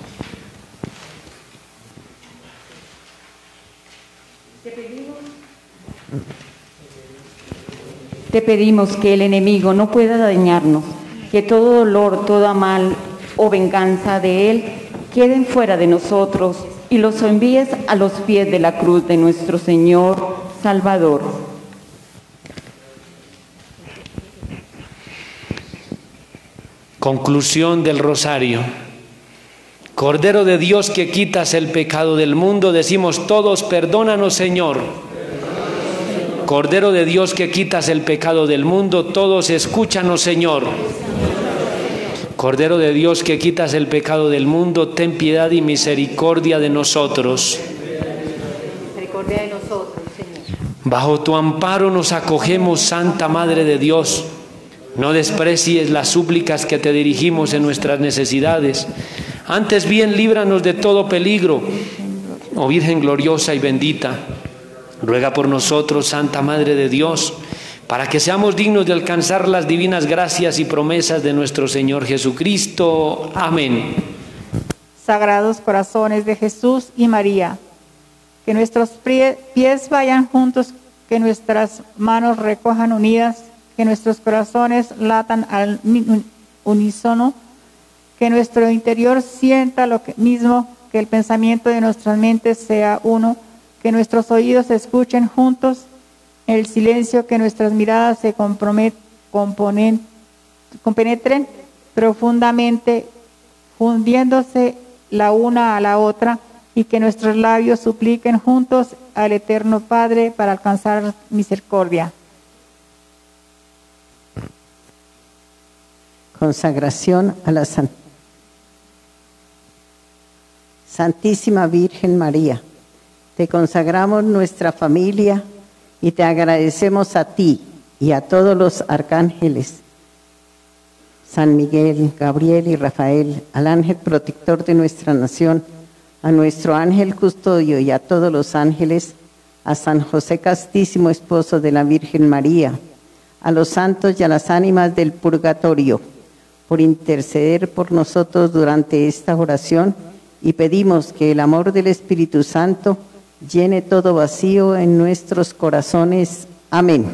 Te pedimos que el enemigo no pueda dañarnos, que todo dolor, toda mal o venganza de él queden fuera de nosotros y los envíes a los pies de la cruz de nuestro Señor Salvador. Conclusión del rosario. Cordero de Dios, que quitas el pecado del mundo, decimos todos: perdónanos, Señor. Cordero de Dios, que quitas el pecado del mundo, todos: escúchanos, Señor. Cordero de Dios, que quitas el pecado del mundo, ten piedad y misericordia de nosotros. Misericordia de nosotros, Señor. Bajo tu amparo nos acogemos, Santa Madre de Dios. No desprecies las súplicas que te dirigimos en nuestras necesidades. Antes bien, líbranos de todo peligro, oh Virgen gloriosa y bendita. Ruega por nosotros, Santa Madre de Dios, para que seamos dignos de alcanzar las divinas gracias y promesas de nuestro Señor Jesucristo. Amén. Sagrados corazones de Jesús y María, que nuestros pies vayan juntos, que nuestras manos recojan unidas, que nuestros corazones latan al unísono, que nuestro interior sienta lo mismo, que el pensamiento de nuestras mentes sea uno, que nuestros oídos escuchen juntos en el silencio, que nuestras miradas se compenetren profundamente, fundiéndose la una a la otra, y que nuestros labios supliquen juntos al Eterno Padre para alcanzar misericordia. Consagración a la Santísima Virgen María. Te consagramos nuestra familia y te agradecemos a ti y a todos los arcángeles, San Miguel, Gabriel y Rafael, al ángel protector de nuestra nación, a nuestro ángel custodio y a todos los ángeles, a San José castísimo, esposo de la Virgen María, a los santos y a las ánimas del purgatorio, por interceder por nosotros durante esta oración, y pedimos que el amor del Espíritu Santo llene todo vacío en nuestros corazones. Amén.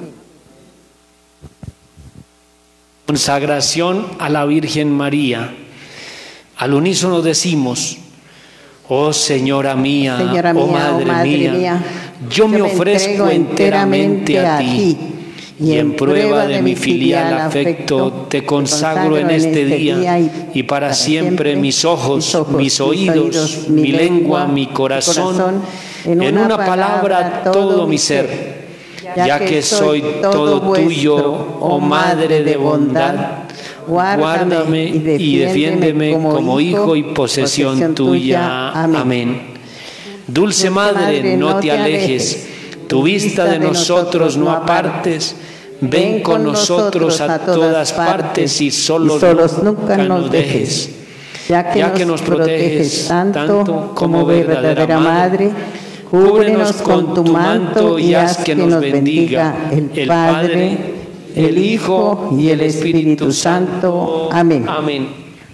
Consagración a la Virgen María. Al unísono decimos: Oh Señora mía, Señora oh mía, Madre mía, yo me ofrezco enteramente a ti y en prueba de mi filial afecto te consagro en este día y para siempre mis ojos, mis oídos, mi lengua, mi corazón, en una palabra todo mi ser, ya que soy todo tuyo, oh Madre de bondad. Guárdame y defiéndeme como hijo y posesión tuya. Amén. Dulce Madre, no te alejes, tu vista de nosotros no apartes, ven con nosotros a todas partes y solos nunca nos dejes. Ya que nos proteges tanto como verdadera Madre, cúbrenos con tu manto y haz que nos bendiga el Padre, el Hijo y el Espíritu Santo. Amén. Amén.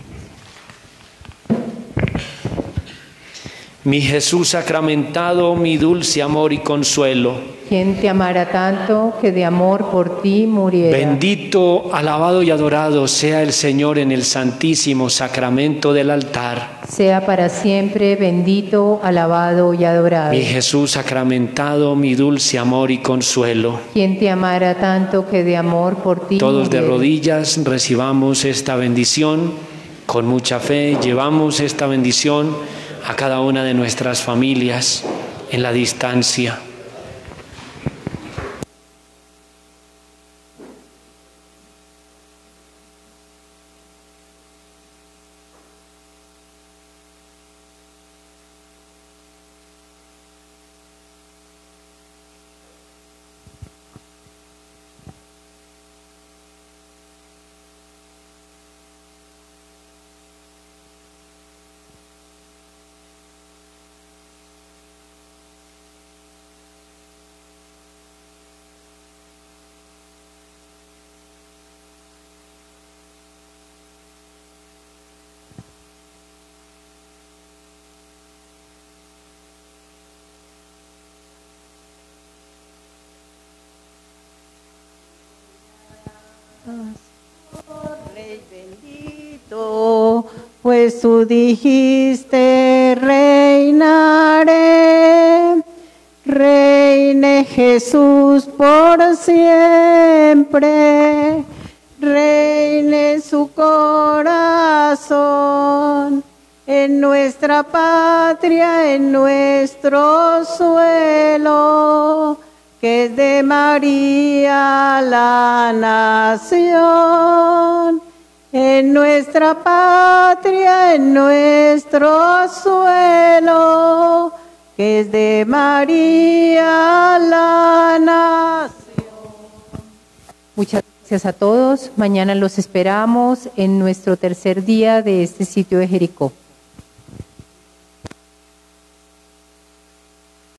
Mi Jesús sacramentado, mi dulce amor y consuelo. ¿Quién te amara tanto que de amor por ti muriera? Bendito, alabado y adorado sea el Señor en el santísimo sacramento del altar. Sea para siempre bendito, alabado y adorado. Mi Jesús sacramentado, mi dulce amor y consuelo. ¿Quién te amara tanto que de amor por ti Todos de muriera? rodillas recibamos esta bendición con mucha fe. Llevamos esta bendición a cada una de nuestras familias en la distancia. Rey bendito, pues tú dijiste reinaré, reine Jesús por siempre, reine su corazón, en nuestra patria, en nuestro suelo, que es de María la nación, en nuestra patria, en nuestro suelo, que es de María la nación. Muchas gracias a todos. Mañana los esperamos en nuestro tercer día de este sitio de Jericó.